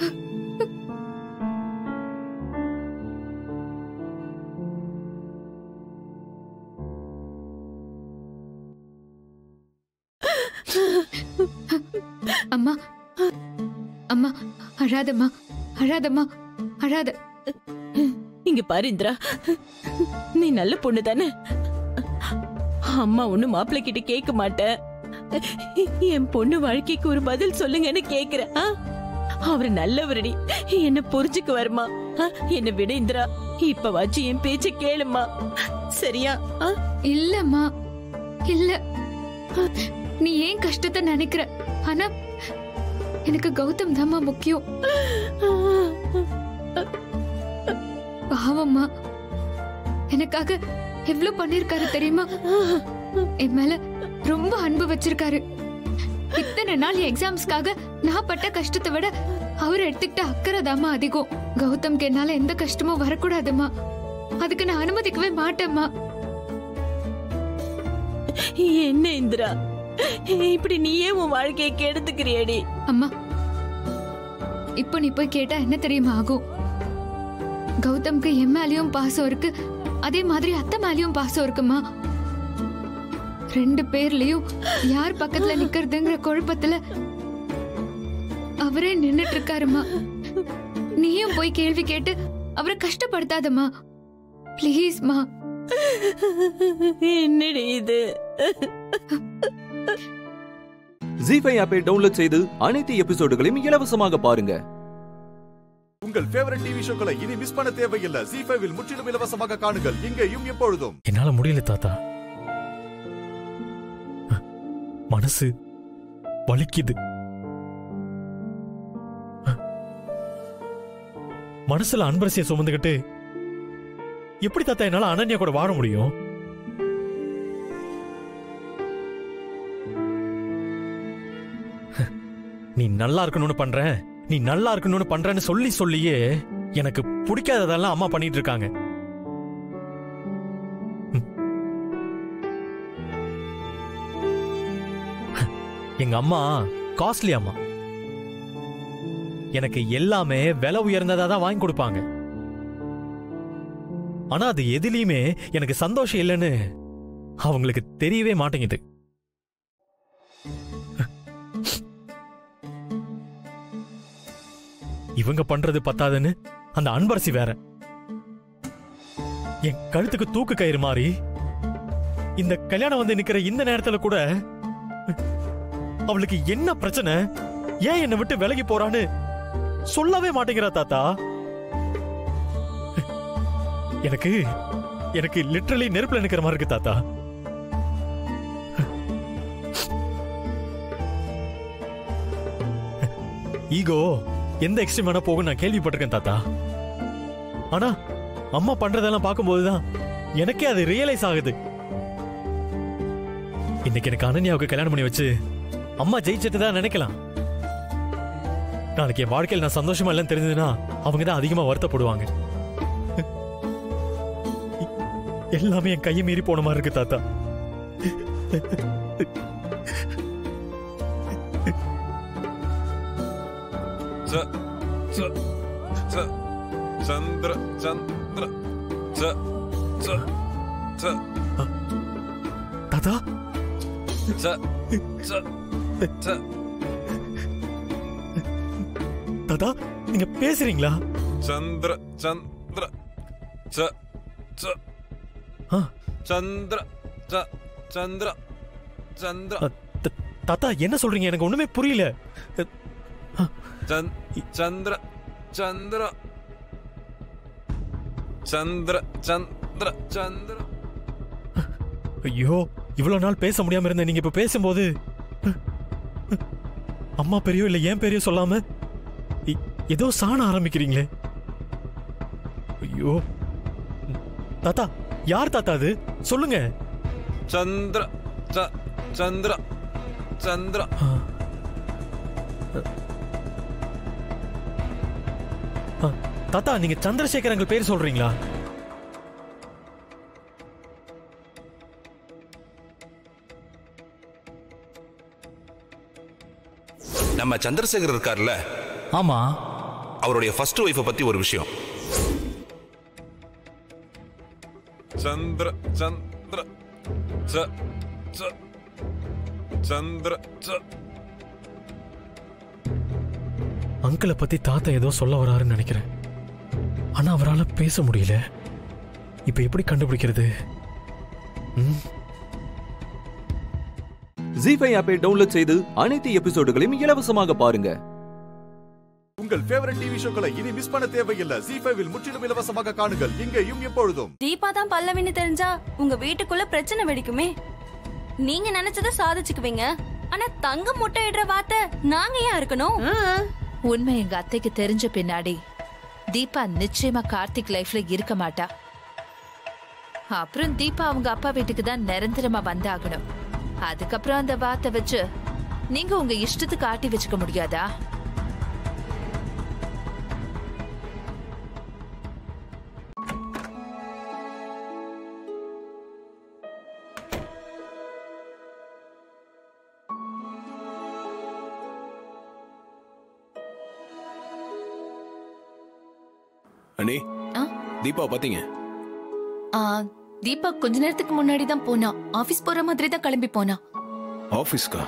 அம்மா அம்மா அழாதம்மா அழாதம்மா அழாத. இங்க பாரு இந்திரா, நீ நல்ல பொண்ணு தானே. அம்மா ஒண்ணு மாப்பிள்ளை கிட்ட கேட்க மாட்டேன். என் பொண்ணு வாழ்க்கைக்கு ஒரு பதில் சொல்லுங்கன்னு கேக்குற. அவரு நல்லவரடி, என்ன புரிஞ்சுக்கு வருமா? என்ன விட இந்திரா, இப்ப வாச்சு என் பேச்ச கேளுமா, சரியா? இல்லம்மா இல்ல, நீ ஏன் கஷ்டத்தை நினைக்கிற? ஆனா எனக்கு கௌதம் தாம்மா முக்கியம். பாவம்மா, எனக்காக எவ்வளவு பண்ணிருக்காரு தெரியுமா? என் மேல ரொம்ப அன்பு வச்சிருக்காரு. இத்தனை நாள் எக்ஸாம்ஸ்க்காக நான் பட்ட கஷ்டத்தை விட அவர் எடுத்துக்கிட்ட அக்கறை தாமா அதிகம். கௌதம்க்கு என்னால எந்த கஷ்டமும் வரக்கூடாதுமா, அதுக்கு நான் அனுமதிக்கவே மாட்டேம்மா. என்ன இந்திரா, இப்படி நீயே உன் வாழ்க்கையை கெடுத்துக்கிறியடி? அம்மா, இப்போ நீ போய் கேட்டா என்ன தெரியுமா ஆகும்? கௌதம்க்கு என் மேலயும் பாசம் இருக்கு, அதே மாதிரி அத்தை மேலயும் பாசம் இருக்குமா. ரெண்டு பேர்லயும் யார் பக்கத்துல நிக்கிறதுங்கிற குழப்பத்துல அவரே நின்னுட்டு இருக்காருமா. நீயும் போய் கேள்வி கேட்டு அவரை கஷ்டப்படுத்தாதம்மா, பிளீஸ்மா. என்னடி இது? ஜீ5 ஆப்பை டவுன்லோட் செய்து அனைத்து எபிசோடுகளையும் இலவசமாக பாருங்க. உங்கள் ஃபேவரட் டிவி ஷோக்களை இனி மிஸ் பண்ண தேவையில்லை. ஜீ5 இல் முற்றிலும் இலவசமாக காணுங்கள், இங்கேயும் எப்பொழுதும். என்னால முடியல தாத்தா, மனசு வலிக்குது. மனசுல அன்பரசிய சுமந்துகிட்டு எப்படி தாத்தா என்னால அனன்யா கூட வாழ முடியும்? நீ நல்லா இருக்கணும்னு பண்றேன், நீ நல்லா இருக்கணும்னு பண்றேன்னு சொல்லி சொல்லியே எனக்கு பிடிக்காததெல்லாம் அம்மா பண்ணிட்டு இருக்காங்க. எங்க அம்மா காஸ்ட்லி அம்மா. எனக்கு எல்லாமே விலை உயர்ந்ததா தான் வாங்கி கொடுப்பாங்க. ஆனா அது எதிலையுமே எனக்கு சந்தோஷம் இல்லைன்னு அவங்களுக்கு தெரியவே மாட்டேங்குது. இவங்க பண்றது பத்தாதுன்னு அந்த அன்பரசி வேற என் கழுத்துக்கு தூக்கு கயிறு மாறி இந்த கல்யாணம் வந்து நிக்கிற இந்த நேரத்துல கூட அவளுக்கு என்ன பிரச்சனை, ஏன் என்னை விட்டு விலகி போறான்னு சொல்லவே மாட்டேங்கிறா தாத்தா. எனக்கு எனக்கு லிட்டரலி நெருப்புல நிக்கிற மாதிரி இருக்கு தாத்தா. ஈகோ எந்த எக்ஸ்ட்ரீம் வேணா போகும் நான் கேள்விப்பட்டிருக்கேன் தாத்தா. ஆனா அம்மா பண்றதெல்லாம் பார்க்கும்போதுதான் எனக்கே அது ரியலைஸ் ஆகுது. இன்னைக்கு எனக்கு அனன்யாவுக்கு கல்யாணம் பண்ணி வச்சு அம்மா ஜெயிச்சிட்டு தான் நினைக்கலாம். நாளைக்கு என் வாழ்க்கையில் நான் சந்தோஷமா இல்லைன்னு தெரிஞ்சதுன்னா அவங்க தான் அதிகமா வருத்தப்படுவாங்க. எல்லாமே என் கையை மீறி போன மாதிரி இருக்கு தாத்தா. சந்திர சந்திர தாத்தா தாத்தா நீங்க பேசுறீங்களா? சந்திர சந்திர சந்திர சந்திர சந்திர தாத்தா என்ன சொல்றீங்க? எனக்கு ஒண்ணுமே புரியல. சந்திர சந்திர சந்திர சந்திர சந்திர. ஐயோ, இவ்வளவு நாள் பேச முடியாம இருந்த நீங்க இப்ப பேசும்போது அம்மா பேரையோ இல்ல என் பேரையோ சொல்லாம ஏதோ சாண ஆரம்பிக்கிறீங்களே. ஐயோ தாத்தா, யார் தாத்தா அது? சொல்லுங்க. சந்திர சந்திர சந்திர. தாத்தா நீங்க சந்திரசேகர் எங்கள் பேர் சொல்றீங்களா? நம்ம சந்திரசேகர் இருக்கார்ல? ஆமா. அவருடைய ஃபர்ஸ்ட் ஒய்ஃபை பத்தி ஒரு விஷயம். சந்திர சந்திர சந்திர. அங்கிளை பத்தி தாத்தா ஏதோ சொல்ல வராருன்னு நினைக்கிறேன். ஆனா அவரால் பேச முடியல. இப்ப எப்படி கண்டுபிடிக்கிறது? ஜீ5 ஆப்பை டவுன்லோட் செய்து அனைத்து எபிசோடுகளையும் இலவசமாக பாருங்க. உங்கள் ஃபேவரட் டிவி ஷோக்களை இனி மிஸ் பண்ண தேவையில்லை. ஜீ5 இல் முற்றிலும் இலவசமாக காணுங்கள், இங்கேயும் எப்பொழுதும். தீபா தான் பல்லவின்னு தெரிஞ்சா உங்க வீட்டுக்குள்ள பிரச்சனை வெடிக்குமே. நீங்க நினைச்சத சாதிச்சுக்குவீங்க. ஆனா தங்க முட்டை இடுற வார்த்தை நாங்க ஏன் இருக்கணும்? உண்மை எங்க அத்தைக்கு தெரிஞ்ச பின்னாடி தீபா நிச்சயமா கார்த்திக் லைஃப்ல இருக்க மாட்டா. அப்புறம் தீபா அவங்க அப்பா வீட்டுக்கு தான் நிரந்தரமா வந்தாகணும். அதுக்கப்புறம் அந்த வார்த்தை வச்சு நீங்க உங்க இஷ்டத்துக்கு ஆட்டி வச்சுக்க முடியாதா? அண்ணே, தீபா பாத்தீங்க? தீபா கொஞ்ச நேரத்துக்கு முன்னாடி தான் போனா. ஆபீஸ் போற மாதிரி தான் கிளம்பி போனா. ஆபீஸ்க்கா?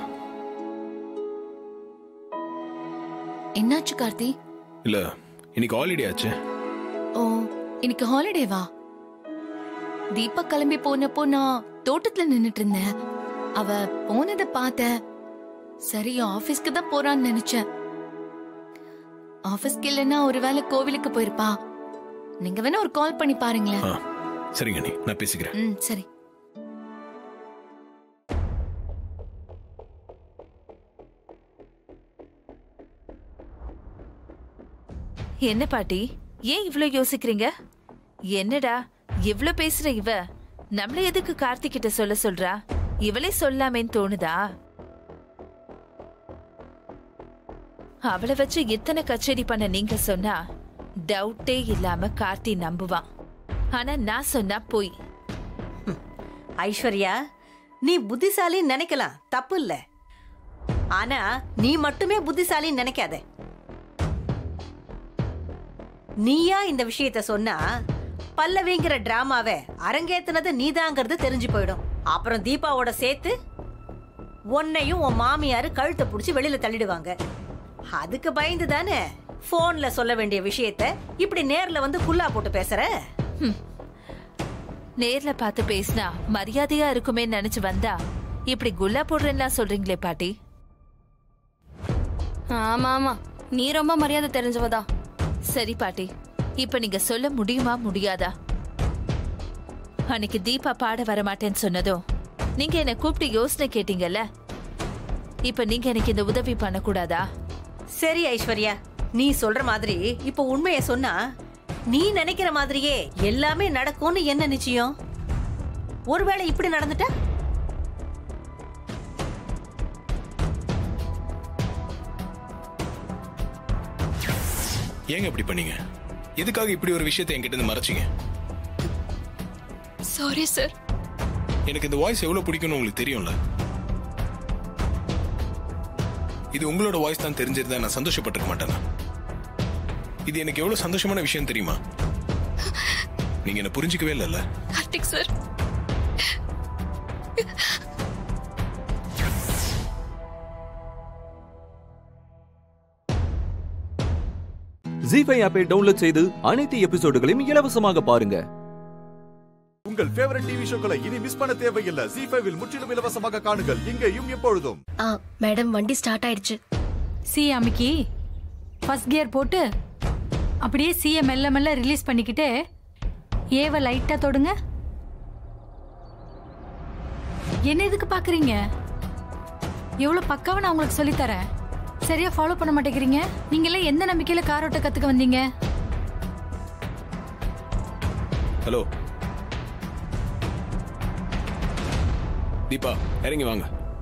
என்னாச்சு கார்த்தி? இல்ல, இன்னைக்கு ஹாலிடே ஆச்சு. ஓ, இன்னைக்கு ஹாலிடேவா? தீபா கிளம்பி போனப்போ நான் தோட்டத்துல நின்னுட்டு இருந்தேன். அவ போனதை பார்த்தேன். சரி, ஆபீஸ்க்கு தான் போறான்னு நினைச்சேன். ஆபீஸ்க்கு இல்லைன்னா ஒருவேளை கோவிலுக்கு போயிருப்பா. நீங்க வேணா ஒரு கால் பண்ணி பாருங்களேன். சரிங்க அண்ணி, நான் பேசிக்கிறேன். சரி. என்ன பாட்டி, ஏன் இவ்ளோ யோசிக்கிறீங்க? என்னடா இவ்ளோ பேசுற இவ நம்மள எதுக்கு கார்த்திக் கிட்ட சொல்ல சொல்றா? இவளே சொல்லாமேன்னு தோணுதா? அவளை வச்சு இத்தனை கச்சேரி பண்ண நீங்க சொன்னா டவுட்டே இல்லாம கார்த்தி நம்புவான். ஆனா நான் சொன்னா போய். ஐஸ்வர்யா, நீ புத்திசாலி நினைக்கலாம், தப்பு இல்ல. ஆனா நீ மட்டுமே புத்திசாலி நினைக்காத. நீயா இந்த விஷயத்த சொன்னா பல்லவிங்கிற டிராமாவை அரங்கேத்துனது நீதாங்கிறது தெரிஞ்சு போயிடும். அப்புறம் தீபாவோட சேர்த்து உன்னையும் உன் மாமியாரு கழுத்தை புடிச்சு வெளியில தள்ளிடுவாங்க. அதுக்கு பயந்து தானே போன்ல சொல்ல வேண்டிய விஷயத்த இப்படி நேர்ல வந்து குல்லா போட்டு பேசுற. நேர்ல பார்த்து பேசினா மரியாதையா இருக்குமே நினைச்சு வந்தா இப்படி குல்லா போடுறேன்னா சொல்றீங்களே பாட்டி. ஆமா ஆமா, நீ ரொம்ப மரியாதை தெரிஞ்சவதா. சரி பாட்டி, இப்ப நீங்க சொல்ல முடியுமா முடியாதா? அன்னைக்கு தீபா பாட வரமாட்டேன்னு சொன்னதும் நீங்க என்ன கூப்பிட்டு யோசனை கேட்டீங்கல்ல. இப்ப நீங்க எனக்கு இந்த உதவி பண்ணக்கூடாதா? சரி ஐஸ்வர்யா, நீ சொல்ற மாதிரி இப்ப உண்மையை சொன்னா நீ நினைக்கிற மாதிரியே எல்லாமே நடக்கும்னு என்ன நிச்சயம்? ஒருவேளை இப்படி நடந்துட்டா? ஏங்க இப்படி பண்ணீங்க? எதுக்காக இப்படி ஒரு விஷயத்தை என்கிட்ட இருந்து மறைச்சீங்க? Sorry sir. எனக்கு இந்த வாய்ஸ் எவ்வளவு பிடிக்கும்னு உங்களுக்கு தெரியும்ல. இது உங்களோட வாய்ஸ் தான் தெரிஞ்சிருந்தா நான் சந்தோஷப்பட்டிருக்க மாட்டேனா? இது எனக்கு எவ்வளவு சந்தோஷமான விஷயம் தெரியுமா? நீங்க என்ன புரிஞ்சுக்கவே இல்லைல்ல. கார்த்திக் சார், ஜீ5 ஆப்பை டவுன்லோட் செய்து அனைத்து எபிசோடுகளையும் இலவசமாக பாருங்க. உங்கள் ஃபேவரட் டிவி ஷோக்களை இனி மிஸ் பண்ண தேவையில்லை. ஜீ5 முற்றிலும் இலவசமாக காணுங்கள், இங்கேயும் எப்பொழுதும். மேடம், வண்டி ஸ்டார்ட் ஆயிடுச்சு. சி அமிக்கி ஃபர்ஸ்ட் கியர் போட்டு அப்படியே சியை மெல்ல மெல்ல ரிலீஸ் பண்ணிக்கிட்டு ஏவை லைட்டா தொடுங்க. என்ன எதுக்கு பாக்குறீங்க? எவ்வளவு பக்காவா நான் உங்களுக்கு சொல்லித்தரேன். சரியா ஃபாலோ பண்ண மாட்டேங்கிறீங்க. நீங்க எல்லாம் எந்த நம்பிக்கையில கார் ஓட்ட கத்துக்க வந்தீங்க? ஹலோ தீபா, இறங்கி வாங்க.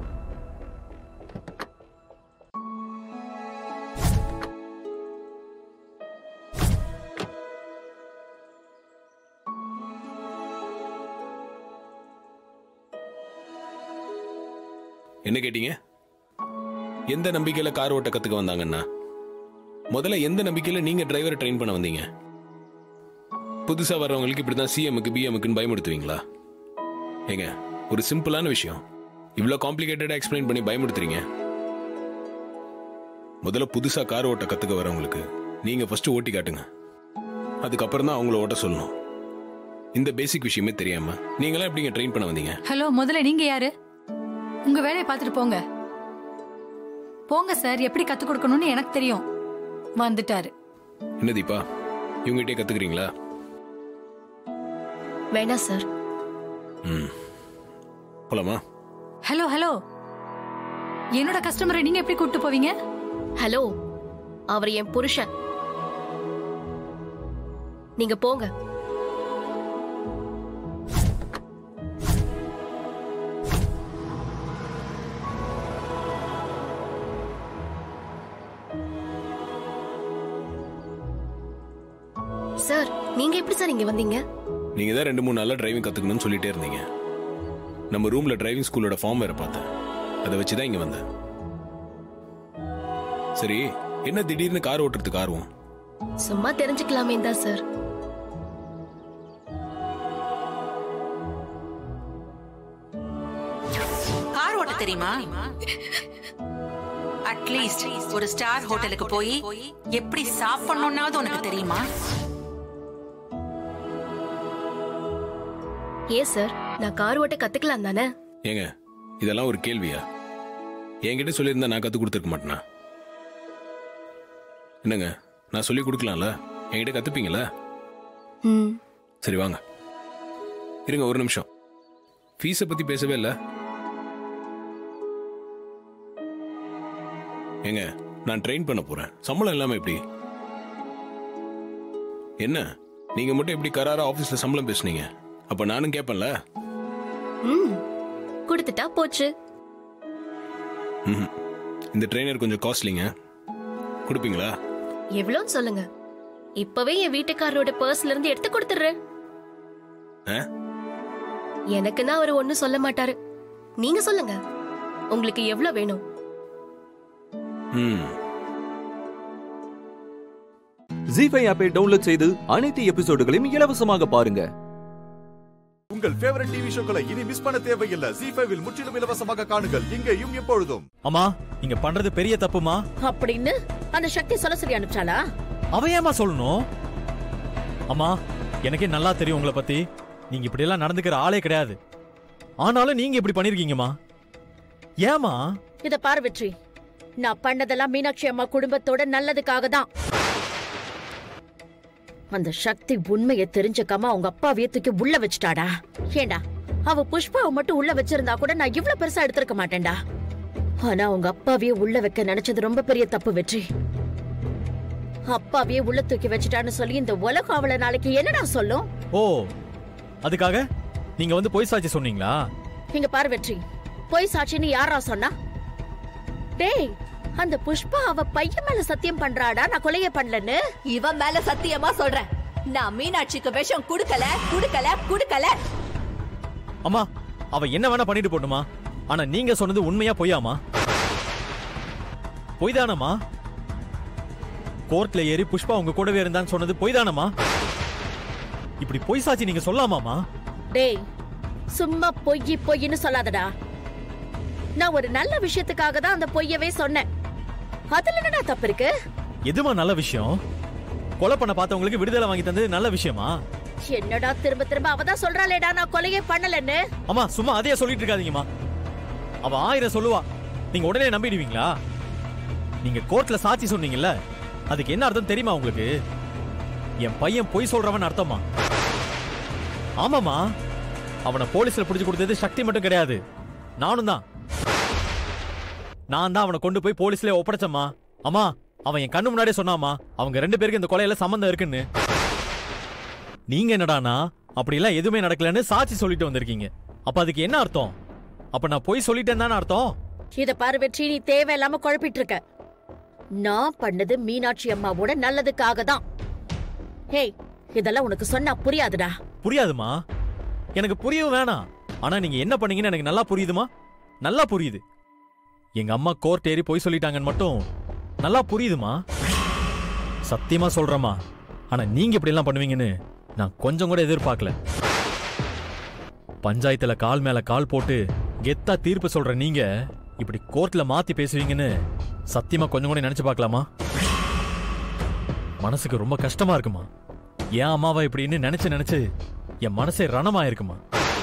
என்ன கேட்டீங்க? எந்த நம்பிக்கையில கார் ஓட்ட கத்துக்க வந்தாங்கன்னா? முதல்ல எந்த நம்பிக்கையில நீங்க டிரைவரை ட்ரெயின் பண்ண வந்தீங்க? புதுசா வர்றவங்களுக்கு இப்படிதான் சிஎம்க்கு பிஎம்க்குன்னு பயமுடுத்துவீங்களா? ஏங்க, ஒரு சிம்பிளான விஷயம் இவ்வளவு காம்ப்ளிகேட்டடா எக்ஸ்பிளைன் பண்ணி பயமுடுத்துறீங்க. முதல்ல புதுசா கார் ஓட்ட கத்துக்க வரவங்களுக்கு நீங்க ஃபர்ஸ்ட் ஓட்டி காட்டுங்க. அதுக்கப்புறம் தான் அவங்கள ஓட்ட சொல்லணும். இந்த பேசிக் விஷயமே தெரியாம நீங்களா எப்படிங்க ட்ரெயின் பண்ண வந்தீங்க? ஹலோ, முதல்ல நீங்க யாரு? உங்க வேலையை பார்த்துட்டு போங்க. போங்க சார், எப்படி கத்து கொடுக்கணும்னு எனக்கு தெரியும். வந்துட்டாரு. என்ன தீபா, இவங்ககிட்டே கத்துக்கிறீங்களா? வேண்டாம் சார். போலாமா? ஹலோ ஹலோ, என்னோட கஸ்டமரை நீங்க எப்படி கூப்பிட்டு போவீங்க? ஹலோ, அவர் என் புருஷன். நீங்க போங்க. சார், நீங்க எப்படி சார் இங்க வந்தீங்க? நீங்க தான் 2-3 நாளா டிரைவிங் கத்துக்கணும்னு சொல்லிட்டே இருந்தீங்க. நம்ம ரூம்ல டிரைவிங் ஸ்கூலோட ஃபார்ம் வேற பார்த்தேன். அதை வச்சுதான் இங்க வந்தேன். சரி, என்ன திடீர்னு கார் ஓட்டுறதுக்கு ஆர்வம்? சும்மா தெரிஞ்சுக்கலாமே தான் சார். கார் ஓட்ட தெரியுமா? அட்லீஸ்ட் ஒரு ஸ்டார் ஹோட்டலுக்கு போய் எப்படி சாப்பிடணும்னாவது உனக்கு தெரியுமா? ஏன் சார், நான் கார் ஓட்ட கத்துக்கலாம் தானே? ஏங்க, இதெல்லாம் ஒரு கேள்வியா? என்கிட்ட சொல்லியிருந்தா நான் கத்து கொடுத்துருக்க மாட்டேனா? என்னங்க, நான் சொல்லி கொடுக்கலாம்ல, என்கிட்ட கத்துப்பீங்களா? சரி வாங்க. இருங்க ஒரு நிமிஷம். ஃபீஸை பத்தி பேசவே இல்லை. ஏங்க, நான் ட்ரெயின் பண்ண போறேன். சம்பளம் இல்லாம எப்படி? என்ன நீங்க மட்டும் எப்படி கராரா ஆபீஸ்ல சம்பளம் பேசுனீங்க? அப்ப நானும் கேட்பேன்ல. கொடுத்துட்டா போச்சு. இந்த ட்ரெயினர் கொஞ்சம் காஸ்ட்லிங்க. கொடுப்பீங்களா? எவ்வளோன்னு சொல்லுங்க. இப்பவே என் வீட்டுக்காரரோட பர்ஸ்ல இருந்து எடுத்து கொடுத்துறேன். எனக்குன்னா அவர் ஒண்ணும் சொல்ல மாட்டாரு. நீங்க சொல்லுங்க, உங்களுக்கு எவ்வளவு வேணும்? ஜீ5 ஆப்பை டவுன்லோட் செய்து அனைத்து எபிசோடுகளையும் இலவசமாக பாருங்க. உங்கள் ஃபேவரட் டிவி ஷோக்களை இனி மிஸ் பண்ண தேவையில்லை. ஜீ5 முற்றிலும் இலவசமாக காணுங்கள், இங்கேயும் எப்பொழுதும். அம்மா, நீங்க பண்றது பெரிய தப்புமா. அப்படின்னு அந்த சக்தி சொல்ல சொல்லி அனுப்பிச்சாளா? அவ ஏமா சொல்லணும்? அம்மா, எனக்கே நல்லா தெரியும் உங்களை பத்தி. நீங்க இப்படி எல்லாம் நடந்துக்கிற ஆளே கிடையாது. ஆனாலும் நீங்க இப்படி பண்ணிருக்கீங்கம்மா. ஏமா? இத பாரு வெற்றி, நான் பண்ணதெல்லாம் மீனாட்சி அம்மா குடும்பத்தோட நல்லதுக்காக தான். அந்த சக்தி உண்மையை தெரிஞ்சுக்காம அவங்க அப்பாவையே தூக்கி உள்ள வச்சுட்டாடா. ஏண்டா, அவ புஷ்பாவை மட்டும் உள்ள வச்சிருந்தா கூட நான் இவ்வளவு பெருசா எடுத்திருக்க மாட்டேன்டா. ஆனா அவங்க அப்பாவையே உள்ள வைக்க நினைச்சது ரொம்ப பெரிய தப்பு வெற்றி. அப்பாவையே உள்ள தூக்கி வச்சுட்டான்னு சொல்லி இந்த உலகம் அவளை நாளைக்கு என்னடா சொல்லும்? ஓ, அதுக்காக நீங்க வந்து பொய் சாட்சி சொன்னீங்களா? இங்க பாரு வெற்றி, பொய் சாட்சின்னு யாரா சொன்னா? டேய், அந்த புஷ்பா அவ பையன் மேல சத்தியம் பண்றாடா நான் கொலையே பண்ணலன்னு. இவன் மேல சத்தியமா சொல்றேன், நான் மீனாட்சிக்கு விஷம் குடுக்கல குடுக்கல குடுக்கல. அம்மா, அவ என்ன வேணா பண்ணிட்டு போட்டுமா. ஆனா நீங்க சொன்னது உண்மையா பொய்யாமா? பொய்தானமா? கோர்ட்ல ஏறி புஷ்பா உங்க கூடவே இருந்தான்னு சொன்னது பொய்தானமா? இப்படி பொய் சாட்சி நீங்க சொல்லாமாமா? டேய், சும்மா பொய் பொய்ன்னு சொல்லாதடா. நான் ஒரு நல்ல விஷயத்துக்காக தான் அந்த பொய்யவே சொன்னேன். அதுல என்ன தப்பு இருக்கு? எதுமா நல்ல விஷயம்? கொலை பண்ண பார்த்தவங்களுக்கு விடுதலை வாங்கி தந்தது நல்ல விஷயமா? என்னடா திரும்ப திரும்ப அவதான் சொல்றாளேடா நான் கொலையே பண்ணலன்னு. அம்மா, சும்மா அதையே சொல்லிட்டு இருக்காதீங்கம்மா. அவ 1000 சொல்லுவா, நீங்க உடனே நம்பிடுவீங்களா? நீங்க கோர்ட்ல சாட்சி சொன்னீங்கல்ல, அதுக்கு என்ன அர்த்தம் தெரியுமா உங்களுக்கு? என் பையன் பொய் சொல்றவன் அர்த்தமா? ஆமாமா, அவனை போலீஸ்ல பிடிச்சு கொடுத்தது சக்தி மட்டும் கிடையாது, நானும் தான். நான் தான் அவனை கொண்டு போய் போலீஸ்ல ஒப்படைச்சம்மா. அம்மா, அவன் என் கண்ணு முன்னாடியே சொன்னாமா அவங்க 2 பேருக்கு இந்த கொலையில சம்பந்தம் இருக்குன்னு. நீங்க என்னடானா அப்படி எல்லாம் எதுவுமே நடக்கலன்னு சாட்சி சொல்லிட்டு வந்திருக்கீங்க. அப்ப அதுக்கு என்ன அர்த்தம்? அப்ப நான் போய் சொல்லிட்டேன் தானே அர்த்தம்? இத பாரு வெற்றி, நீ தேவையில்லாம குழப்பிட்டு இருக்க. நான் பண்ணது மீனாட்சி அம்மாவோட நல்லதுக்காக தான். ஹேய், இதெல்லாம் உனக்கு சொன்னா புரியாதுடா. புரியாதுமா, எனக்கு புரியவும் வேணாம். ஆனா நீங்க என்ன பண்ணீங்கன்னு எனக்கு நல்லா புரியுதுமா. நல்லா புரியுது. எங்க அம்மா கோர்ட் ஏறி போய் சொல்லிட்டாங்கன்னு மட்டும் நல்லா புரியுதுமா. சத்தியமா சொல்றேமா. ஆனா நீங்க இப்படி எல்லாம் பண்ணுவீங்கன்னு நான் கொஞ்சம் கூட எதிர்பார்க்கல. பஞ்சாயத்துல கால் மேல கால் போட்டு கெத்தா தீர்ப்பு சொல்ற நீங்க இப்படி கோர்ட்ல மாத்தி பேசுவீங்கன்னு சத்தியமா கொஞ்சம் கூட நினைச்சு பார்க்கலாமா? மனசுக்கு ரொம்ப கஷ்டமா இருக்குமா. ஏன் அம்மாவா இப்படின்னு நினைச்சு நினைச்சு என் மனசே ரணமா இருக்குமா.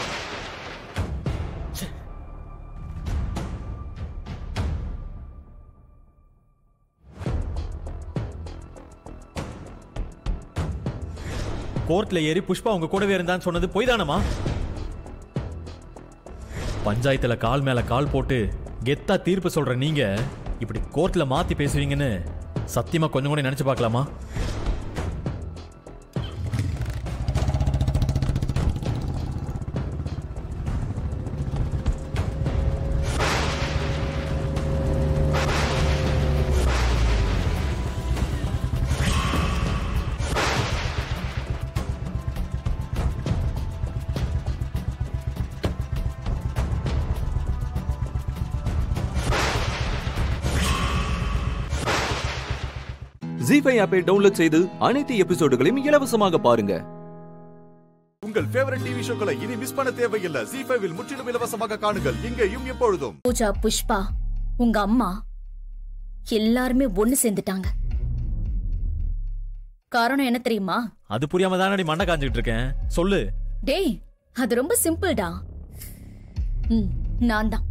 கோர்ட்ல ஏறி புஷ்பா உங்க கூடவே இருந்தான்னு சொன்னது பொய்தானமா? பஞ்சாயத்துல கால் மேல கால் போட்டு கெத்தா தீர்ப்பு சொல்ற நீங்க இப்படி கோர்ட்ல மாத்தி பேசுவீங்கன்னு சத்தியமா கொஞ்சம் கூட நினைச்சு பார்க்கலாமா? ஜீஃபை ஆப்பை டவுன்லோட் செய்து அனைத்து எபிசோடுகளையும் இலவசமாக பாருங்க. உங்கள் ஃபேவரட் டிவி ஷோக்களை இனி மிஸ் பண்ண தேவையில்லை. ஜீஃபைவில் முற்றிலும் இலவசமாக காணுங்கள் இங்கேயும் எப்பொழுதும். பூஜா, புஷ்பா, உங்க அம்மா எல்லாருமே ஒண்ணு சேர்ந்துட்டாங்க. காரணம் என்ன தெரியுமா? அது புரியாம தானடி மண்ணை காஞ்சிட்டு இருக்கேன். சொல்லு. டேய், அது ரொம்ப சிம்பிள்டா. நான் தான்.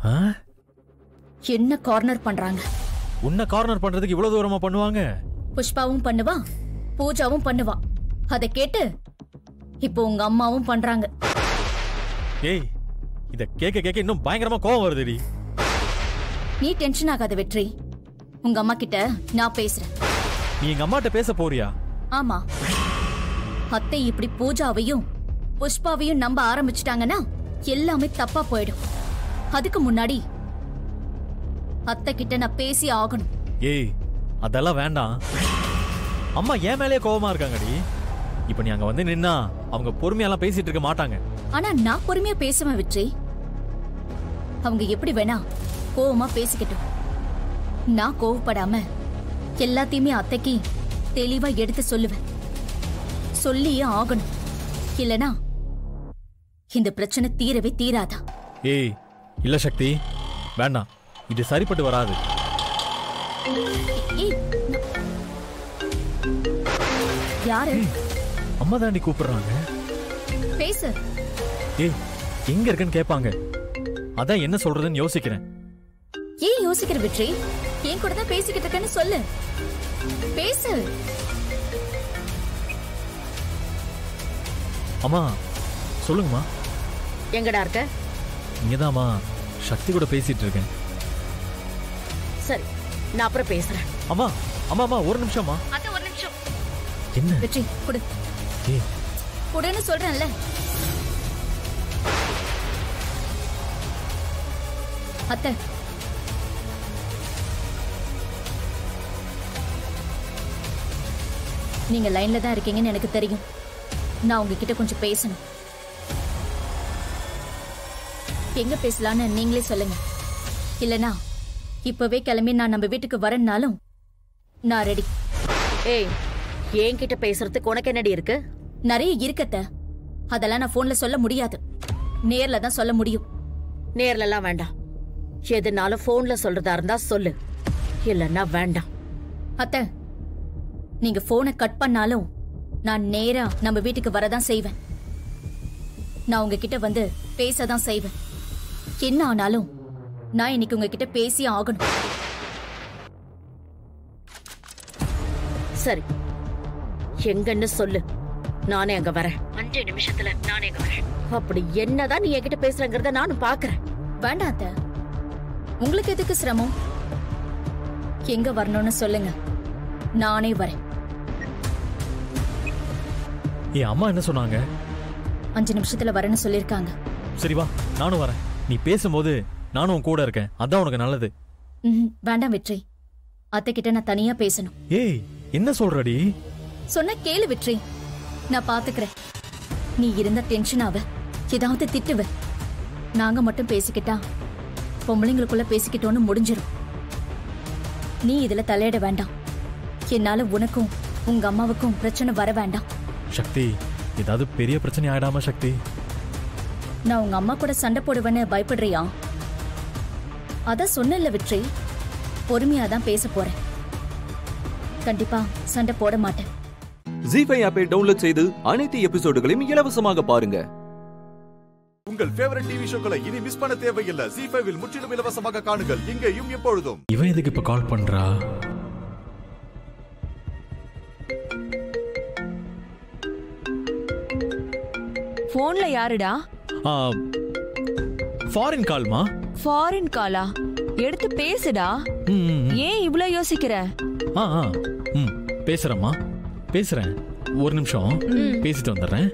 என்ன கார்னர் பண்றாங்க? உன்னை கார்னர் பண்றதுக்கு இவ்வளவு தூரமா பண்ணுவாங்க? புஷ்பாவும் பண்ணுவா, பூஜாவும் பண்ணுவா. அதை கேட்டு இப்போ உங்க அம்மாவும் பண்றாங்க. ஏய், இத கேக்க கேக்க இன்னும் பயங்கரமா கோவம் வருதுடி. நீ டென்ஷன் ஆகாத வெற்றி. உங்க அம்மா கிட்ட நான் பேசுறேன். நீ எங்க அம்மாட்ட பேச போறியா? ஆமா. அத்தை இப்படி பூஜாவையும் புஷ்பாவையும் நம்ப ஆரம்பிச்சிட்டாங்கன்னா எல்லாமே தப்பா போயிடும். அதுக்கு முன்னாடி அத்தை கிட்ட நான் பேசி ஆகணும். ஏய், அதெல்லாம் வேண்டாம். அம்மா ஏன் மேலே கோவமா இருக்காங்கடி. இப்ப நீ அங்க வந்து நின்னா அவங்க பொறுமையெல்லாம் பேசிட்டு இருக்க மாட்டாங்க. ஆனா நான் பொறுமையா பேசுவேன் வெற்றி. அவங்க எப்படி வேணா கோவமா பேசிக்கட்டும். நான் கோவப்படாம எல்லாத்தையுமே அத்தைக்கு தெளிவா எடுத்து சொல்லுவேன். சொல்லியே ஆகணும். இல்லனா இந்த பிரச்சனை தீரவே தீராதா. ஏய், இல்ல சக்தி, வேண்டாம். இது சரிப்பட்டு வராது. யாரு? அம்மா தாண்டி கூப்பிடுறாங்க. பேசு. ஏய், எங்க இருக்கன்னு கேட்பாங்க. அதான் என்ன சொல்றதுன்னு யோசிக்கிறேன். ஏன் யோசிக்கிற வெற்றி? என் கூட தான் பேசிக்கிட்டு இருக்கேன்னு சொல்லு. பேசு. அம்மா, சொல்லுங்கம்மா. எங்கடா இருக்க? இங்கதாம்மா, சக்தி கூட பேசிட்டு இருக்கேன். சரி, நான் அப்புறம் பேசுறேன். அம்மா அம்மா ஒரு நிமிஷம்மா. அத்தை, ஒரு நிமிஷம். என்ன? வெற்றி, குடு. ஏய், குடுன்னு சொல்றேன்ல. அத்தை, நீங்க லைன்ல தான் இருக்கீங்கன்னு எனக்கு தெரியும். நான் உங்ககிட்ட கொஞ்சம் பேசணும். எங்க பேசலான்னு நீங்களே சொல்லுங்க. இல்லனா இப்பவே கிளம்பி நான் நம்ம வீட்டுக்கு வரேன்னாலும் நான் ரெடி. ஏய், என்கிட்ட பேசுறதுக்கு உனக்கு என்னடி இருக்கு? நிறைய இருக்கத்த. அதெல்லாம் நான் போன்ல சொல்ல முடியாது. நேர்ல தான் சொல்ல முடியும். நேர்ல எல்லாம் வேண்டாம். எதுனாலும் போன்ல சொல்றதா இருந்தா சொல்லு. இல்லன்னா வேண்டாம். அத்தை, நீங்க போனை கட் பண்ணாலும் நான் நேரா நம்ம வீட்டுக்கு வரதான் செய்வேன். நான் உங்ககிட்ட வந்து பேசதான் செய்வேன். என்ன ஆனாலும் நான் இன்னைக்கு உங்ககிட்ட பேசி ஆகணும். சரி, எங்கன்னு சொல்லு. நானே அங்க வரேன். 5 நிமிஷத்துல நானே அங்க வரேன். அப்படி என்னதான் நீ என்கிட்ட பேசுறங்கறத நானும் பாக்குறேன். வேண்டாம் அத்தை, உங்களுக்கு எதுக்கு சிரமம்? எங்க வரணும்னு சொல்லுங்க, நானே வரேன். என் அம்மா என்ன சொன்னாங்க? 5 நிமிஷத்துல வரேன்னு சொல்லிருக்காங்க. சரி வா, நானும் வரேன். நீ பேசும்போது நானும் உன் கூட இருக்கேன். அதான் உனக்கு நல்லது. வேண்டாம் வெற்றி. அத்தை கிட்ட நான் தனியா பேசணும். ஏய், என்ன சொல்றடி? சொன்ன கேளு வெற்றி. நான் பாத்துக்கிறேன். நீ இருந்த டென்ஷன் ஆவ, ஏதாவது திட்டுவ. நாங்க மட்டும் பேசிக்கிட்டா பொம்பளைங்களுக்குள்ள பேசிக்கிட்டோன்னு முடிஞ்சிடும். நீ இதுல தலையிட வேண்டாம். என்னால உனக்கும் உங்க அம்மாவுக்கும் பிரச்சனை வர வேண்டாம். சக்தி, ஏதாவது பெரிய பிரச்சனை ஆயிடாம சக்தி. நான் உங்க அம்மா கூட சண்டை போடுவேன்னு பயப்படுறியா? அதான் சொன்னல வெற்றி, பொறுமையா தான் பேச போறேன். கண்டிப்பா சண்டை போட மாட்டேன். ஜீஃபை ஆப்பை டவுன்லோட் செய்து அனைத்து எபிசோடுகளையும் இலவசமாக பாருங்க. உங்கள் ஃபேவரட் டிவி ஷோக்களை இனி மிஸ் பண்ண தேவையில்லை. ஜீஃபைவில் முற்றிலும் இலவசமாக காணுங்கள் இங்கேயும் எப்பொழுதும். இவன் எதுக்கு இப்ப கால் பண்றா? போன்ல யாருடா? ஃபாரின் கால்மா. ஃபாரின் காலா? எடுத்து பேசுடா. ஏன் இவ்ளோ யோசிக்கிற? பேசுறேம்மா, பேசுறேன். ஒரு நிமிஷம் பேசிட்டு வந்துடுறேன்.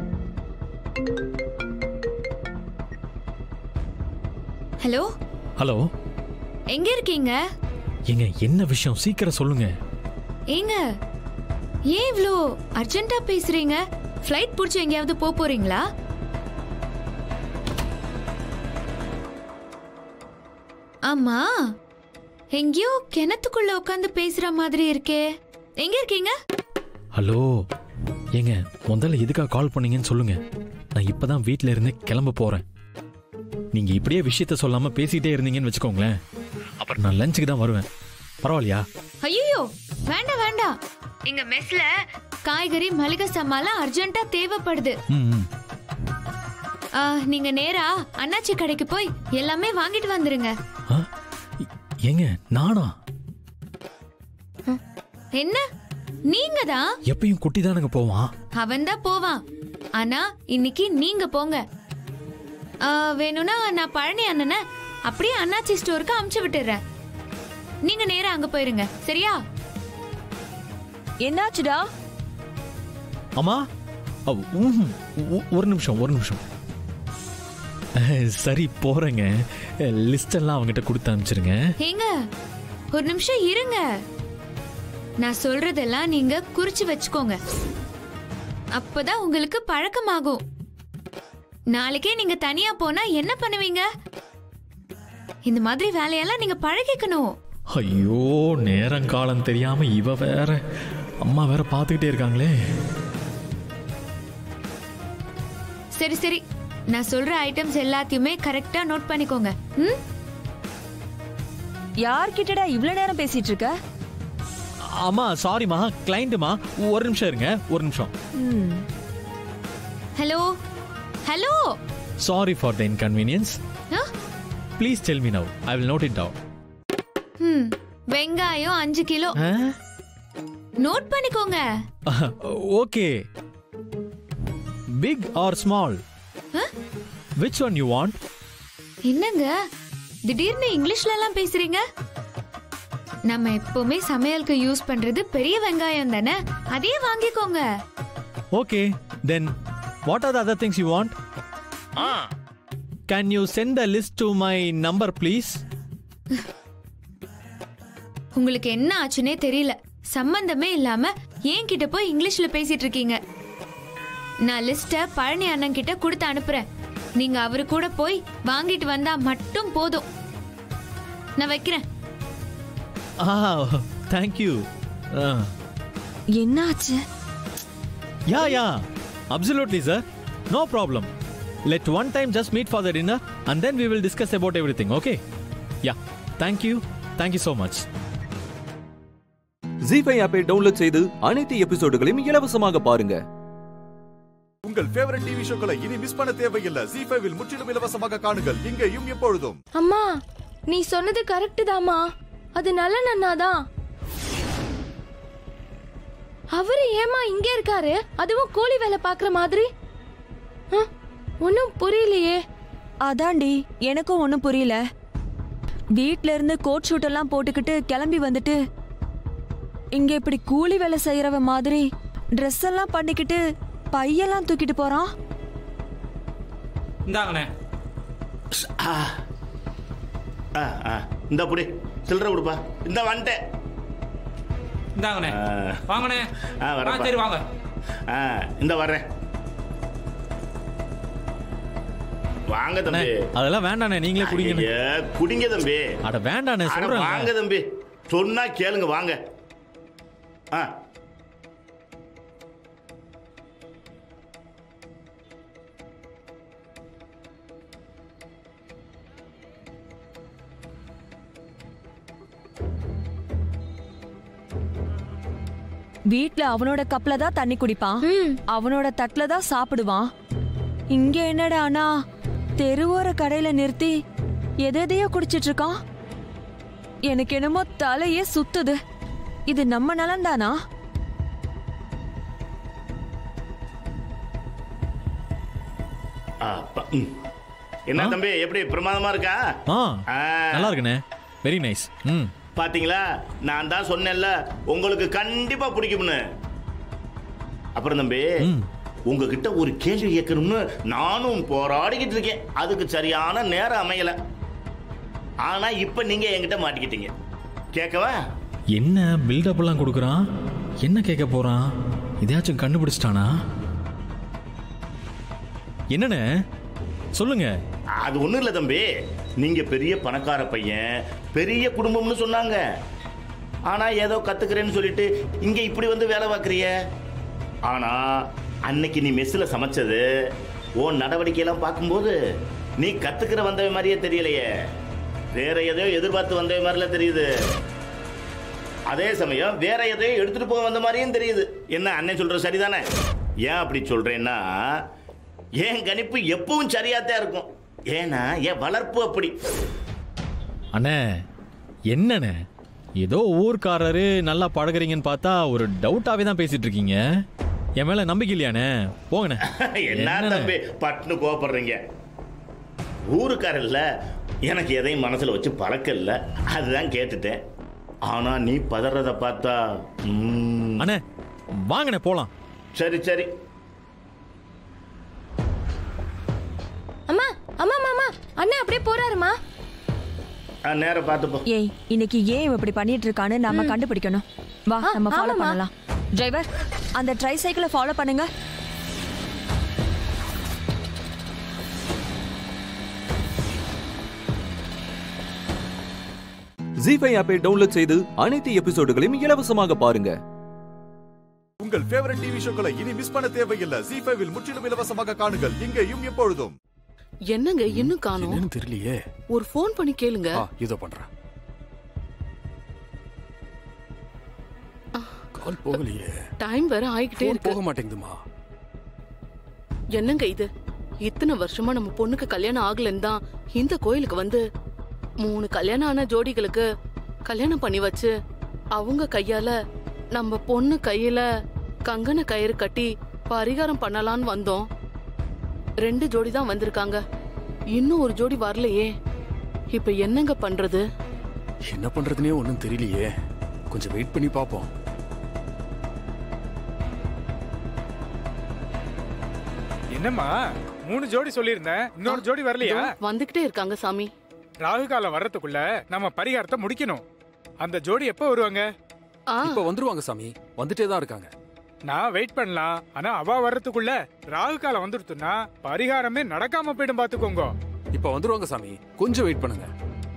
ஹலோ ஹலோ, எங்க இருக்கீங்க? ஏங்க, என்ன விஷயம்? சீக்கிரம் சொல்லுங்க. ஏங்க, ஏன் இவ்ளோ அர்ஜென்ட்டா பேசுறீங்க? ஃப்ளைட் புடிச்சு எங்கயாவது போறீங்களா? ஆமா, எங்கேயோ கிணத்துக்குள்ள உட்காந்து பேசுற மாதிரி இருக்கே. எங்க இருக்கீங்க? ஹலோ ஏங்க, முதல்ல எதுக்காக கால் பண்ணீங்கன்னு சொல்லுங்க. நான் இப்பதான் வீட்ல இருந்து கிளம்ப போறேன். நீங்க இப்படியே விஷயத்த சொல்லாம பேசிட்டே இருந்தீங்கன்னு வச்சுக்கோங்களேன், அப்புறம் நான் லஞ்சுக்கு தான் வருவேன். பரவாயில்லையா? ஐயோ வேண்டாம் வேண்டாம். எங்க மெஸ்ல காய்கறி மளிகை சாமான்லாம் அர்ஜென்ட்டா தேவைப்படுது. நீங்க நேரா அண்ணாச்சி கடைக்கு போய் எல்லாமே வாங்கிட்டு வந்துருங்க. ஏங்க நானா? என்ன நீங்க தான்? எப்பயும் குட்டி தானங்க போவான். அவன் தான் போவான். ஆனா இன்னைக்கு நீங்க போங்க. வேணும்னா நான் பழனி அண்ணனை அப்படியே அண்ணாச்சி ஸ்டோருக்கு அமுச்சு விட்டுறேன். நீங்க நேரா அங்க போயிருங்க, சரியா? என்னாச்சுடா? அம்மா ஒரு நிமிஷம். சரி போறேங்க. லிஸ்ட் எல்லாம் அவங்கிட்ட கொடுத்து அனுப்பிச்சிருங்க. ஏங்க ஒரு நிமிஷம் இருங்க. நான் சொல்றதெல்லாம் நீங்க குறிச்சு வச்சுக்கோங்க. அப்பதான் உங்களுக்கு பழக்கமாகும். நாளைக்கே நீங்க தனியா போனா என்ன பண்ணுவீங்க? இந்த மாதிரி வேலையெல்லாம் நீங்க பழகிக்கணும். ஐயோ, நேரங்காலம் தெரியாம இவ வேற, அம்மா வேற பாத்துக்கிட்டே இருக்காங்களே. சரி சரி, நான் சொல்ற ஐட்டம்ஸ் எல்லாத்தையுமே கரெக்டா நோட் பண்ணிக்கோங்க. யார்கிட்டடா இவ்வளவு நேரம் பேசிட்டு இருக்க? அம்மா சாரிமா, கிளைண்ட்மா. ஒரு நிமிஷம் இருங்க, ஒரு நிமிஷம். Hello hello. Sorry for the inconvenience. Please tell me now. I will note it down. வெங்காயம் 5 கிலோ. நோட் பண்ணிக்கோங்க. Okay. Big or small? Which one you want? என்னங்க திடீர்னு இங்கிலீஷ்ல எல்லாம் பேசுறீங்க? நம்ம எப்பவுமே சமையலுக்கு யூஸ் பண்றது பெரிய வெங்காயம் தானே, அதே வாங்கிக்கோங்க. Okay, then what are the other things you want? Can you send the list to my number please? உங்களுக்கு என்ன ஆச்சுனே தெரியல. சம்பந்தமே இல்லாம ஏன் கிட்ட போய் இங்கிலீஷ்ல பேசிட்டு இருக்கீங்க. நான் லிஸ்ட பழனி அண்ணன் கிட்ட கொடுத்து அனுப்புறேன். நீங்க அவரு கூட போய் வாங்கிட்டு வந்தா மட்டும் போதும். நான் வைக்கிறேன். Thank you. என்னாச்சு? Yeah. Absolutely sir. No problem. Let one time just meet for the dinner and then we will discuss about everything, okay? Yeah. Thank you. Thank you so much. ZEE5 ஆப்பை download செய்து அனைத்து எபிசோடுகளையும் இலவசமாக பாருங்க. உங்கள் favourite TV ஷோக்களை இனி miss பண்ண தேவையில்லை. ZEE5 இல் முற்றிலும் இலவசமாக காணுங்கள், இங்கேயும் எப்பொழுதும். அம்மா, நீ சொன்னது கரெக்ட் தாமா. அது நல்ல நன்னாதான். அவரு ஏமா இங்க இருக்காரு, அதுவும் கூலி வேலை பாக்குற மாதிரி? ஒன்னும் புரியலையே. அதாண்டி எனக்கும் ஒன்னும் புரியல. வீட்ல இருந்து கோட் ஷூட் எல்லாம் போட்டுக்கிட்டு கிளம்பி வந்துட்டு இங்க இப்படி கூலி வேலை செய்யறவ மாதிரி ட்ரெஸ் எல்லாம் பண்ணிக்கிட்டு பையெல்லாம் தூக்கிட்டு போறான். இந்தாங்கண்ணே. இந்த புடி சில்லறை கொடுப்பா. இந்த வந்துட்டேன். இந்தாங்கண்ணே. வாங்கண்ணே. சரி வாங்க. இந்த வர்றேன். வாங்க தம்பி. அதெல்லாம் வேண்டானே, நீங்களே குடிங்க. குடிங்க தம்பி. அட வேண்டானே சொல்றேன். வாங்க தம்பி, சொன்னா கேளுங்க, வாங்க. வீட்ல அவனோட கப்ல தான் தண்ணி குடிப்பான், அவனோட தட்டுல தான் சாப்பிடுவான். இங்க என்னடா அண்ணா தெருவோர கடையில நிறுத்தி எதையோ குடிச்சிட்டு இருக்கான். எனக்கு என்னமோ தலையே சுத்துது. இது நம்ம நலம் தானா? என்ன தம்பி, எப்படி பிரமாதமா இருக்கா? நல்லா இருக்குண்ணே. Very nice. பாத்தீங்களா, நான் தான் சொன்னேன்ல உங்களுக்கு கண்டிப்பா பிடிக்கும்னு. அப்புறம் தம்பி, உங்ககிட்ட ஒரு கேள்வி கேட்கணும்னு நானும் போராடிக்கிட்டு இருக்கேன். அதுக்கு சரியான நேரம் அமையல. ஆனா இப்ப நீங்க என்கிட்ட மாட்டிக்கிட்டீங்க. கேட்கவா? என்ன பில்டப் எல்லாம் கொடுக்குறான்? என்ன கேட்க போறான்? இதையாச்சும் கண்டுபிடிச்சிட்டானா? என்னன்னு சொல்லுங்க. அது ஒண்ணும் இல்ல தம்பி, நீங்க பெரிய பணக்கார பையன், பெரிய குடும்பம்னு சொன்னாங்க. ஆனா ஏதோ கத்துக்கிறேன்னு சொல்லிட்டு இங்க இப்படி வந்து வேலை பார்க்குறிய. ஆனா அன்னைக்கு நீ மெஸ்ஸில் சமைச்சது உன் நடவடிக்கையெல்லாம் பார்க்கும்போது நீ கத்துக்கிற வந்தவ மாதிரியே தெரியலையே, வேற எதையோ எதிர்பார்த்து வந்தவ மாதிரில தெரியுது. அதே சமயம் வேற எதையோ எடுத்துட்டு போக வந்த மாதிரியும் தெரியுது. என்ன அண்ணன் சொல்ற சரிதானே? ஏன் அப்படி சொல்றேன்னா என் கணிப்பு எப்பவும் சரியாத்தான் இருக்கும். ஏன்னா என் வளர்ப்பு அப்படி. அண்ணே என்னண்ணே, ஏதோ ஊர்க்காரரு நல்லா பழகுறீங்கன்னு பார்த்தா ஒரு டவுட்டாவே தான் பேசிட்டு இருக்கீங்க. என் மேல நம்பிக்கை இல்லையாண்ணே? போங்கண்ணே. என்ன தம்பி பட்டுன்னு கோபப்படுறீங்க? ஊருக்காரர் இல்ல, எனக்கு எதையும் மனசுல வச்சு பழக்கம் இல்லை, அதுதான் கேட்டுட்டேன். ஆனா நீ பதறத பார்த்தா அண்ணே வாங்கண்ணே போலாம். சரி சரி. அம்மா அம்மா மாமா அண்ணா அப்படியே போறாருமா. நேரம் பார்த்துப்போம். ஏய் இன்னைக்கு ஏன் இப்படி பண்ணிட்டு இருக்கான்னு நாம கண்டுபிடிக்கணும். வா நம்ம ஃபாலோ பண்ணலாம். டிரைவர் அந்த ட்ரை சைக்கிளை ஃபாலோ பண்ணுங்க. ஜீ5 ஆப்பை டவுன்லோட் செய்து அனைத்து எபிசோடுகளையும் இலவசமாக பாருங்க. உங்கள் ஃபேவரட் டிவி ஷோக்களை இனி மிஸ் பண்ண தேவையில்லை. ஜீ5 முற்றிலும் இலவசமாக காணுங்கள், இங்கேயும் எப்பொழுதும். என்னங்க இன்னும் காணோம்? தெரியலையே. ஒரு ஃபோன் பண்ணி கேளுங்க. இதோ பண்றேன். கால் போகலையே. டைம் வேற ஆயிக்கிட்டே இருக்கு. போக மாட்டேங்குதுமா. என்னங்க இது, இத்தனை வருஷமா நம்ம பொண்ணுக்கு கல்யாணம் ஆகலன்னு தான் இந்த கோயிலுக்கு வந்து 3 கல்யாணம் ஆன ஜோடிகளுக்கு கல்யாணம் பண்ணி வச்சு அவங்க கையால நம்ம பொண்ணு கையில கங்கண கயிறு கட்டி பரிகாரம் பண்ணலான்னு வந்தோம். 2 ஜோடி தான் வந்திருக்காங்க, இன்னும் ஒரு ஜோடி வரலையே. இப்ப என்னங்க பண்றது? என்ன பண்றதுனே ஒண்ணும் தெரியலையே. கொஞ்சம் வெயிட் பண்ணி பாப்போம். என்னம்மா 3 ஜோடி சொல்லியிருந்தேன், இன்னொரு ஜோடி வரலையா? வந்துகிட்டே இருக்காங்க சாமி. ராகு காலம் வர்றதுக்குள்ள நம்ம பரிகாரத்தை முடிக்கணும். அந்த ஜோடி எப்ப வருவாங்க? இப்ப வந்துருவாங்க சாமி, வந்துட்டே தான் இருக்காங்க. நான் வெயிட் பண்ணலாம், ஆனா அவ வர்றதுக்குள்ள ராகு காலம் வந்துருத்துனா பரிகாரமே நடக்காம போயிடும் பாத்துக்கோங்க. இப்ப வந்துருவாங்க சாமி, கொஞ்சம் வெயிட் பண்ணுங்க.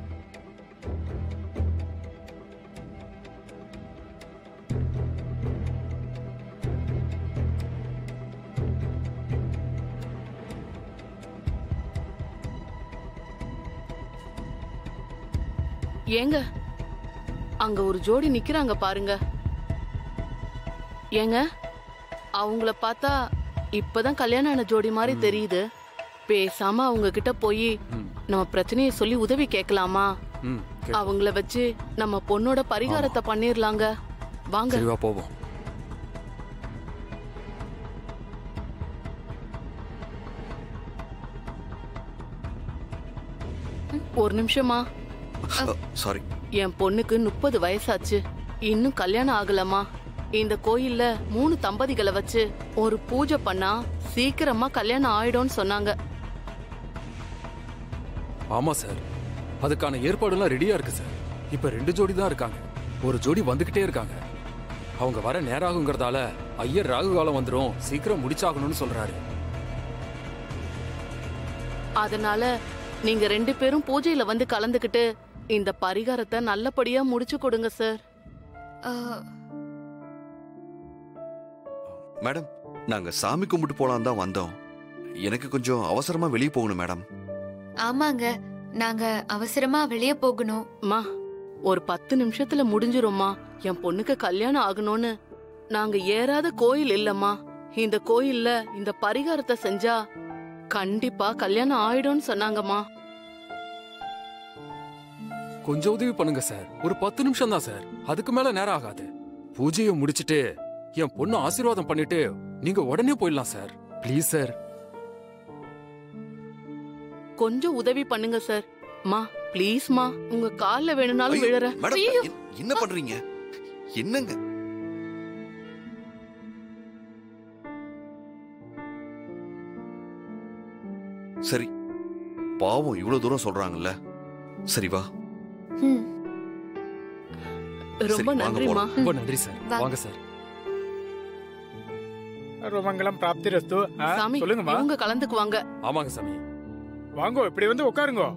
ஏங்க அங்க ஒரு ஜோடி நிக்கிறாங்க பாருங்க. ஏங்க அவங்கள பார்த்தா இப்பதான் கல்யாணம் ஆன ஜோடி மாதிரி தெரியுது. பேசாம அவங்க கிட்ட போய் நம்ம பிரச்சனையை சொல்லி உதவி கேட்கலாமா? அவங்கள வச்சு நம்ம பொண்ணோட பரிகாரத்தை பண்ணிரலாங்க. வாங்க போவோம். ஒரு நிமிஷமா. சாரி. என் பொண்ணுக்கு 30 வயசாச்சு, இன்னும் கல்யாணம் ஆகலமா. இந்த கோயில்ல 3 தம்பதிகளை வச்சு ஒரு பூஜை பண்ணா சீக்கிரமா கல்யாணம் ஆயிடும்னு சொன்னாங்க. ஆமா சார், அதுக்கான ஏற்பாடுலாம் ரெடியா இருக்கு சார். இப்ப 2 ஜோடி தான் இருக்காங்க, ஒரு ஜோடி வந்துகிட்டே இருக்காங்க. அவங்க வர நேராகுங்கிறதால ஐயர் ராகு காலம் வந்துடும், சீக்கிரம் முடிச்சாகணும்னு சொல்றாரு. அதனால நீங்க 2 பேரும் பூஜையில வந்து கலந்துக்கிட்டு இந்த பரிகாரத்தை நல்லபடியா முடிச்சு கொடுங்க சார். மேடம், நாங்க சாமி கும்பிட்டு போலாம் தான் வந்தோம். எனக்கு கொஞ்சம் அவசரமா வெளியே போகணும் மேடம். ஆமாங்க, நாங்க அவசரமா வெளியே போகணும். மா ஒரு 10 நிமிஷத்துல முடிஞ்சிரும்மா. என் பொண்ணுக்கு கல்யாணம் ஆகணும்னு நாங்க ஏறாத கோயில் இல்லம்மா. இந்த கோயில்ல இந்த பரிகாரத்தை செஞ்சா கண்டிப்பா கல்யாணம் ஆயிடும்னு சொன்னாங்கம்மா. கொஞ்சம் உதவி பண்ணுங்க சார், ஒரு 10 நிமிஷம் தான் சார், அதுக்கு மேல நேரம் ஆகாது. பூஜையை முடிச்சிட்டு என் பொண்ணு ஆசீர்வாதம் பண்ணிட்டு நீங்க உடனே போயிடலாம் சார். Please sir. கொஞ்சம் உதவி பண்ணுங்க சார். மா ப்ளீஸ் மா, உங்க கால்ல வேணும்னாலும் விழறேன். மேடம் என்ன பண்றீங்க? என்னங்க? சரி, பாவம் இவ்வளவு தூரம் சொல்றாங்கல்ல, சரி வா. ரொம்ப நன்றிமா. ரொம்ப நன்றி சார், வாங்க சார். ரோமங்கலம் பிராப்தி ரஸ்து. சாமி சொல்லுங்கம்மா. இவங்க கலந்துக்குவாங்க. ஆமாங்க சாமி. வாங்கோ, இப்படி வந்து உட்காருங்க.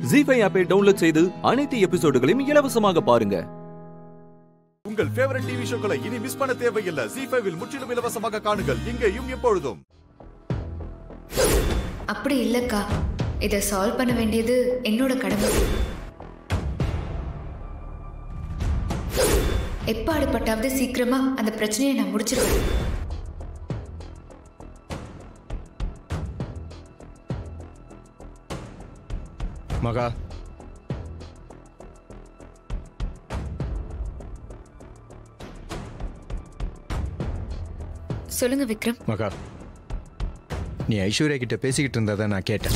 ஜீஃபை ஆப்பை டவுன்லோட் செய்து அனைத்து எபிசோடுகளையும் இலவசமாக பாருங்க. உங்கள் ஃபேவரட் டிவி ஷோக்களை இனி மிஸ் பண்ண தேவையில்லை. ஜீஃபைவில் முற்றிலும் இலவசமாக காணுங்கள் இங்கேயும் எப்பொழுதும். அப்படி இல்லக்கா, இதை சால்வ் பண்ண வேண்டியது என்னோட கடமை. எப்பாடுபட்டாவது சீக்கிரமா அந்த பிரச்சனையை நான் முடிச்சிருவேன். மகா, சொல்லுங்க விக்ரம். மகா, நீ ஐஸ்வர்யா கிட்ட பேசிக்கிட்டு இருந்ததை நான் கேட்டேன்.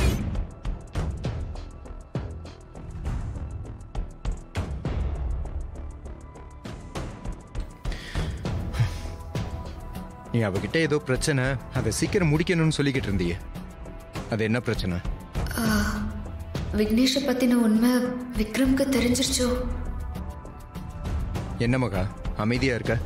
நீ அவகிட்ட ஏதோ பிரச்சனை, அதை சீக்கிரம் முடிக்கணும்னு சொல்லிக்கிட்டு இருந்தியே, அது என்ன பிரச்சனை? விக்னேஷை பத்தின உண்மை விக்ரம்க்கு தெரிஞ்சிருச்சோ? என்ன மகா அமைதியா இருக்க?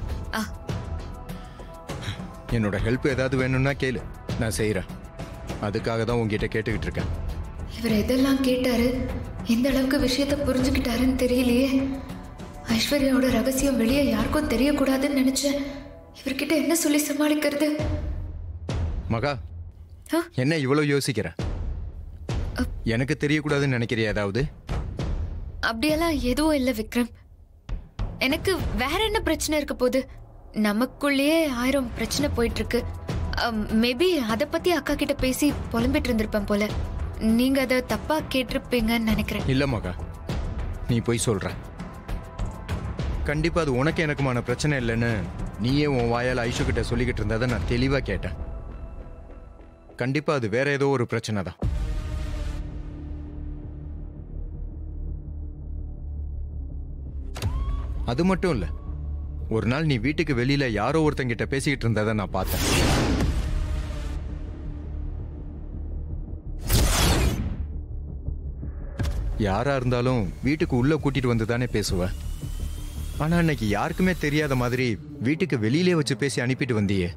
என்னோட ஹெல்ப் ஏதாவது வேணும்னா கேளு, நான் செய்யறேன். அதுக்காக தான் உங்ககிட்ட கேட்டுக்கிட்டு இருக்கேன். இவர் எதெல்லாம் கேட்டாரு, எந்த அளவுக்கு விஷயத்தை புரிஞ்சுக்கிட்டாருன்னு தெரியலையே. ஐஸ்வர்யாவோட ரகசியம் வெளியே யாருக்கும் தெரியக்கூடாதுன்னு நினைச்சேன். இவர்கிட்ட என்ன சொல்லி சமாளிக்கிறது? மகா, என்ன இவ்வளவு யோசிக்கிற? எனக்கு தெரியக்கூடாதுன்னு நினைக்கிறியா ஏதாவது? அப்படியெல்லாம் எதுவும் இல்லை விக்ரம். எனக்கு வேற என்ன பிரச்சனை இருக்க போகுது? நமக்குள்ளேயே 1000 பிரச்சனை போயிட்டு இருக்கு. மேபி அதை பத்தி அக்கா கிட்ட பேசி புலம்பிட்டு இருந்திருப்பேன் போல. நீங்க அதை தப்பா கேட்டிருப்பீங்கன்னு நினைக்கிறேன். இல்ல மகா, நீ போய் சொல்ற. கண்டிப்பா அது உனக்கு எனக்குமான பிரச்சனை இல்லைன்னு நீயே உன் வாயால் ஐஷு கிட்ட சொல்லிக்கிட்டு இருந்ததை நான் தெளிவா கேட்டேன். கண்டிப்பா அது வேற ஏதோ ஒரு பிரச்சனை தான். அது மட்டும் இல்ல, ஒரு நாள் நீ வீட்டுக்கு வெளியில யாரோ ஒருத்தங்கிட்ட பேசிக்கிட்டு இருந்ததை நான் பார்த்தேன். யாரா இருந்தாலும் வீட்டுக்கு உள்ள கூட்டிட்டு வந்து தானே பேசுவ. ஆனா அன்னைக்கு யாருக்குமே தெரியாத மாதிரி வீட்டுக்கு வெளியிலே வச்சு பேசி அனுப்பிட்டு வந்தியே.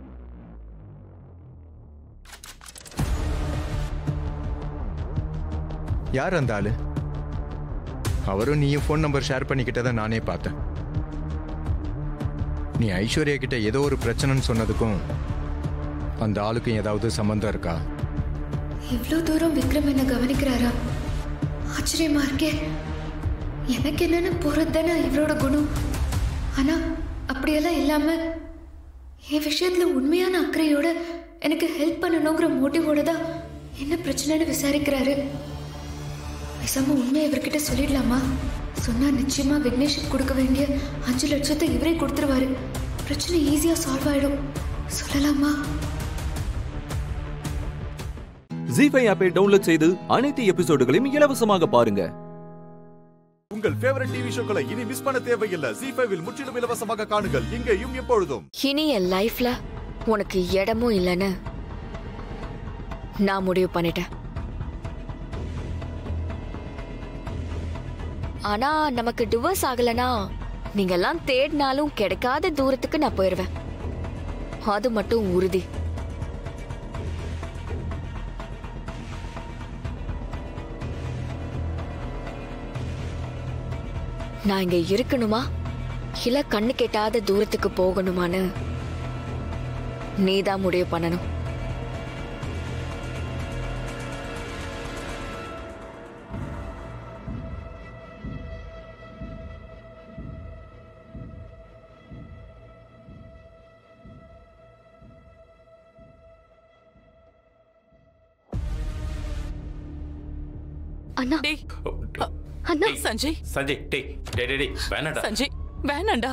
யார் அந்த ஆளு? அவரும் நீயும் ஃபோன் நம்பர் ஷேர் பண்ணிக்கிட்டதை நானே பார்த்தேன். நீ ஐஸ்வர்யா கிட்ட ஏதோ ஒரு பிரச்சனைன்னு சொன்னதுக்கும் அந்த ஆளுக்கும் ஏதாவது சம்பந்தம் இருக்கா? இவ்வளோ தூரம் விக்ரம் என்ன கவனிக்கிறாரா? ஆச்சரியமா இருக்கே. எனக்கு என்னன்னு போறது தானே இவரோட குணம். ஆனா அப்படியெல்லாம் இல்லாம என் விஷயத்துல உண்மையான அக்கறையோட எனக்கு ஹெல்ப் பண்ணணுங்கிற மோட்டிவோட தான் என்ன பிரச்சனைன்னு விசாரிக்கிறாரு. பேசாம உண்மையை இவர்கிட்ட சொல்லிடலாமா? சொன்னா நிச்சயமா விக்னேஷுக்கு கொடுக்க வேண்டிய 5 லட்சத்தை இவரே கொடுத்துருவாரு. பிரச்சனை ஈஸியா சால்வ் ஆயிடும். சொல்லலாமா? ஜீஃபை ஆப்பை டவுன்லோட் செய்து அனைத்து எபிசோடுகளையும் இலவசமாக பாருங்க. உங்கள் ஃபேவரட் டிவி ஷோக்களை இனி மிஸ் பண்ண தேவையில்லை. ஜீஃபைவில் முற்றிலும் இலவசமாக காணுங்கள் இங்கேயும் எப்பொழுதும். இனி என் லைஃப்ல உனக்கு இடமும் இல்லைன்னு நான் முடிவு பண்ணிட்டேன். ஆனா நமக்கு டிவோர்ஸ் ஆகலனா நீங்க எல்லாம் தேடினாலும் கிடைக்காத தூரத்துக்கு நான் போயிருவேன். அது மட்டும் உறுதி. நான் இங்க இருக்கணுமா இல்ல கண்ணு கெட்டாத தூரத்துக்கு போகணுமான்னு நீதான் முடிவு பண்ணணும். அண்ணா அண்ணா சஞ்சய் சஞ்சய் டேய் டேய் டேய் வேணாடா சஞ்சய் வேணாண்டா.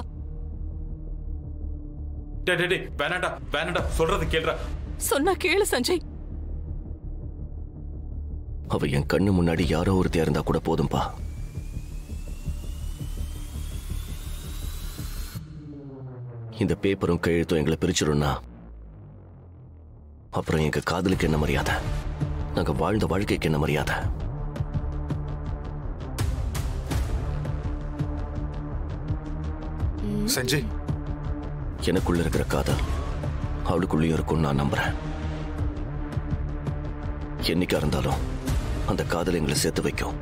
டேய் டேய் டேய் வேணாடா வேணாடா சொல்றது கேளுடா. சொன்னா கேளு சஞ்சய். அவ என் கண்ணு முன்னாடி யாரோ ஒருத்தையா இருந்தா கூட போதும்பா. இந்த பேப்பரும் கையெழுத்தும் எங்களை பிரிச்சிடும்னா அப்புறம் எங்க காதலுக்கு என்ன மரியாதை, நாங்க வாழ்ந்த வாழ்க்கைக்கு என்ன மரியாதை? சஞ்சய், எனக்குள்ள இருக்கிற காதல் அவளுக்குள்ளேயும் இருக்கும் நான் நம்புறேன். என்னைக்கா இருந்தாலும் அந்த காதல் எங்களை சேர்த்து வைக்கும்.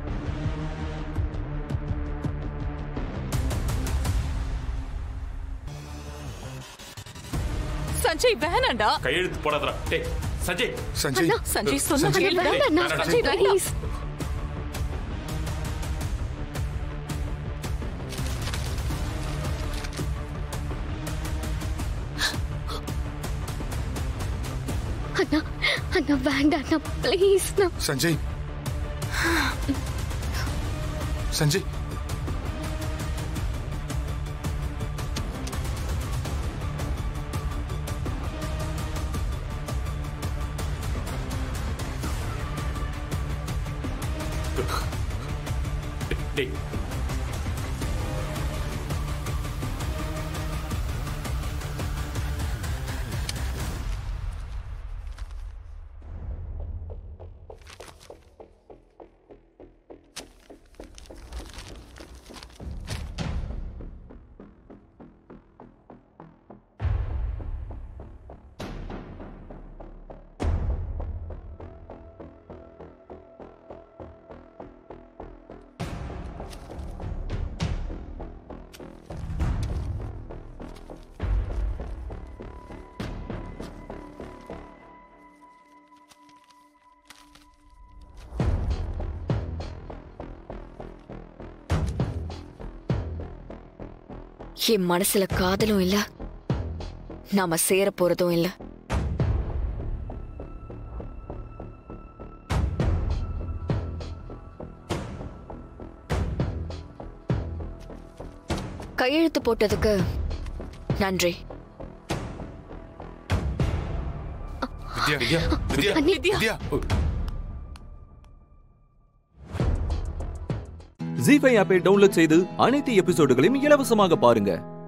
சஞ்சய் வேணாண்டா. கையெழுத்து போடாதடா. டேய் சஞ்சய். அண்ணா, சஞ்சய் சொன்னா கேளுடா. சஞ்சய் ப்ளீஸ். அண்ணா அண்ணா வேண்டாம் அண்ணா ப்ளீஸ். சஞ்சய் சஞ்சய் டேய் என் மனசுல காதலும் இல்ல, நாம சேர போறதும் இல்ல. கையெழுத்து போட்டதுக்கு நன்றி. வித்யா வித்யா வித்யா. ஜீ5 ஆப்பை டவுன்லோட் செய்து அனைத்து எபிசோடுகளையும் இலவசமாக பாருங்க.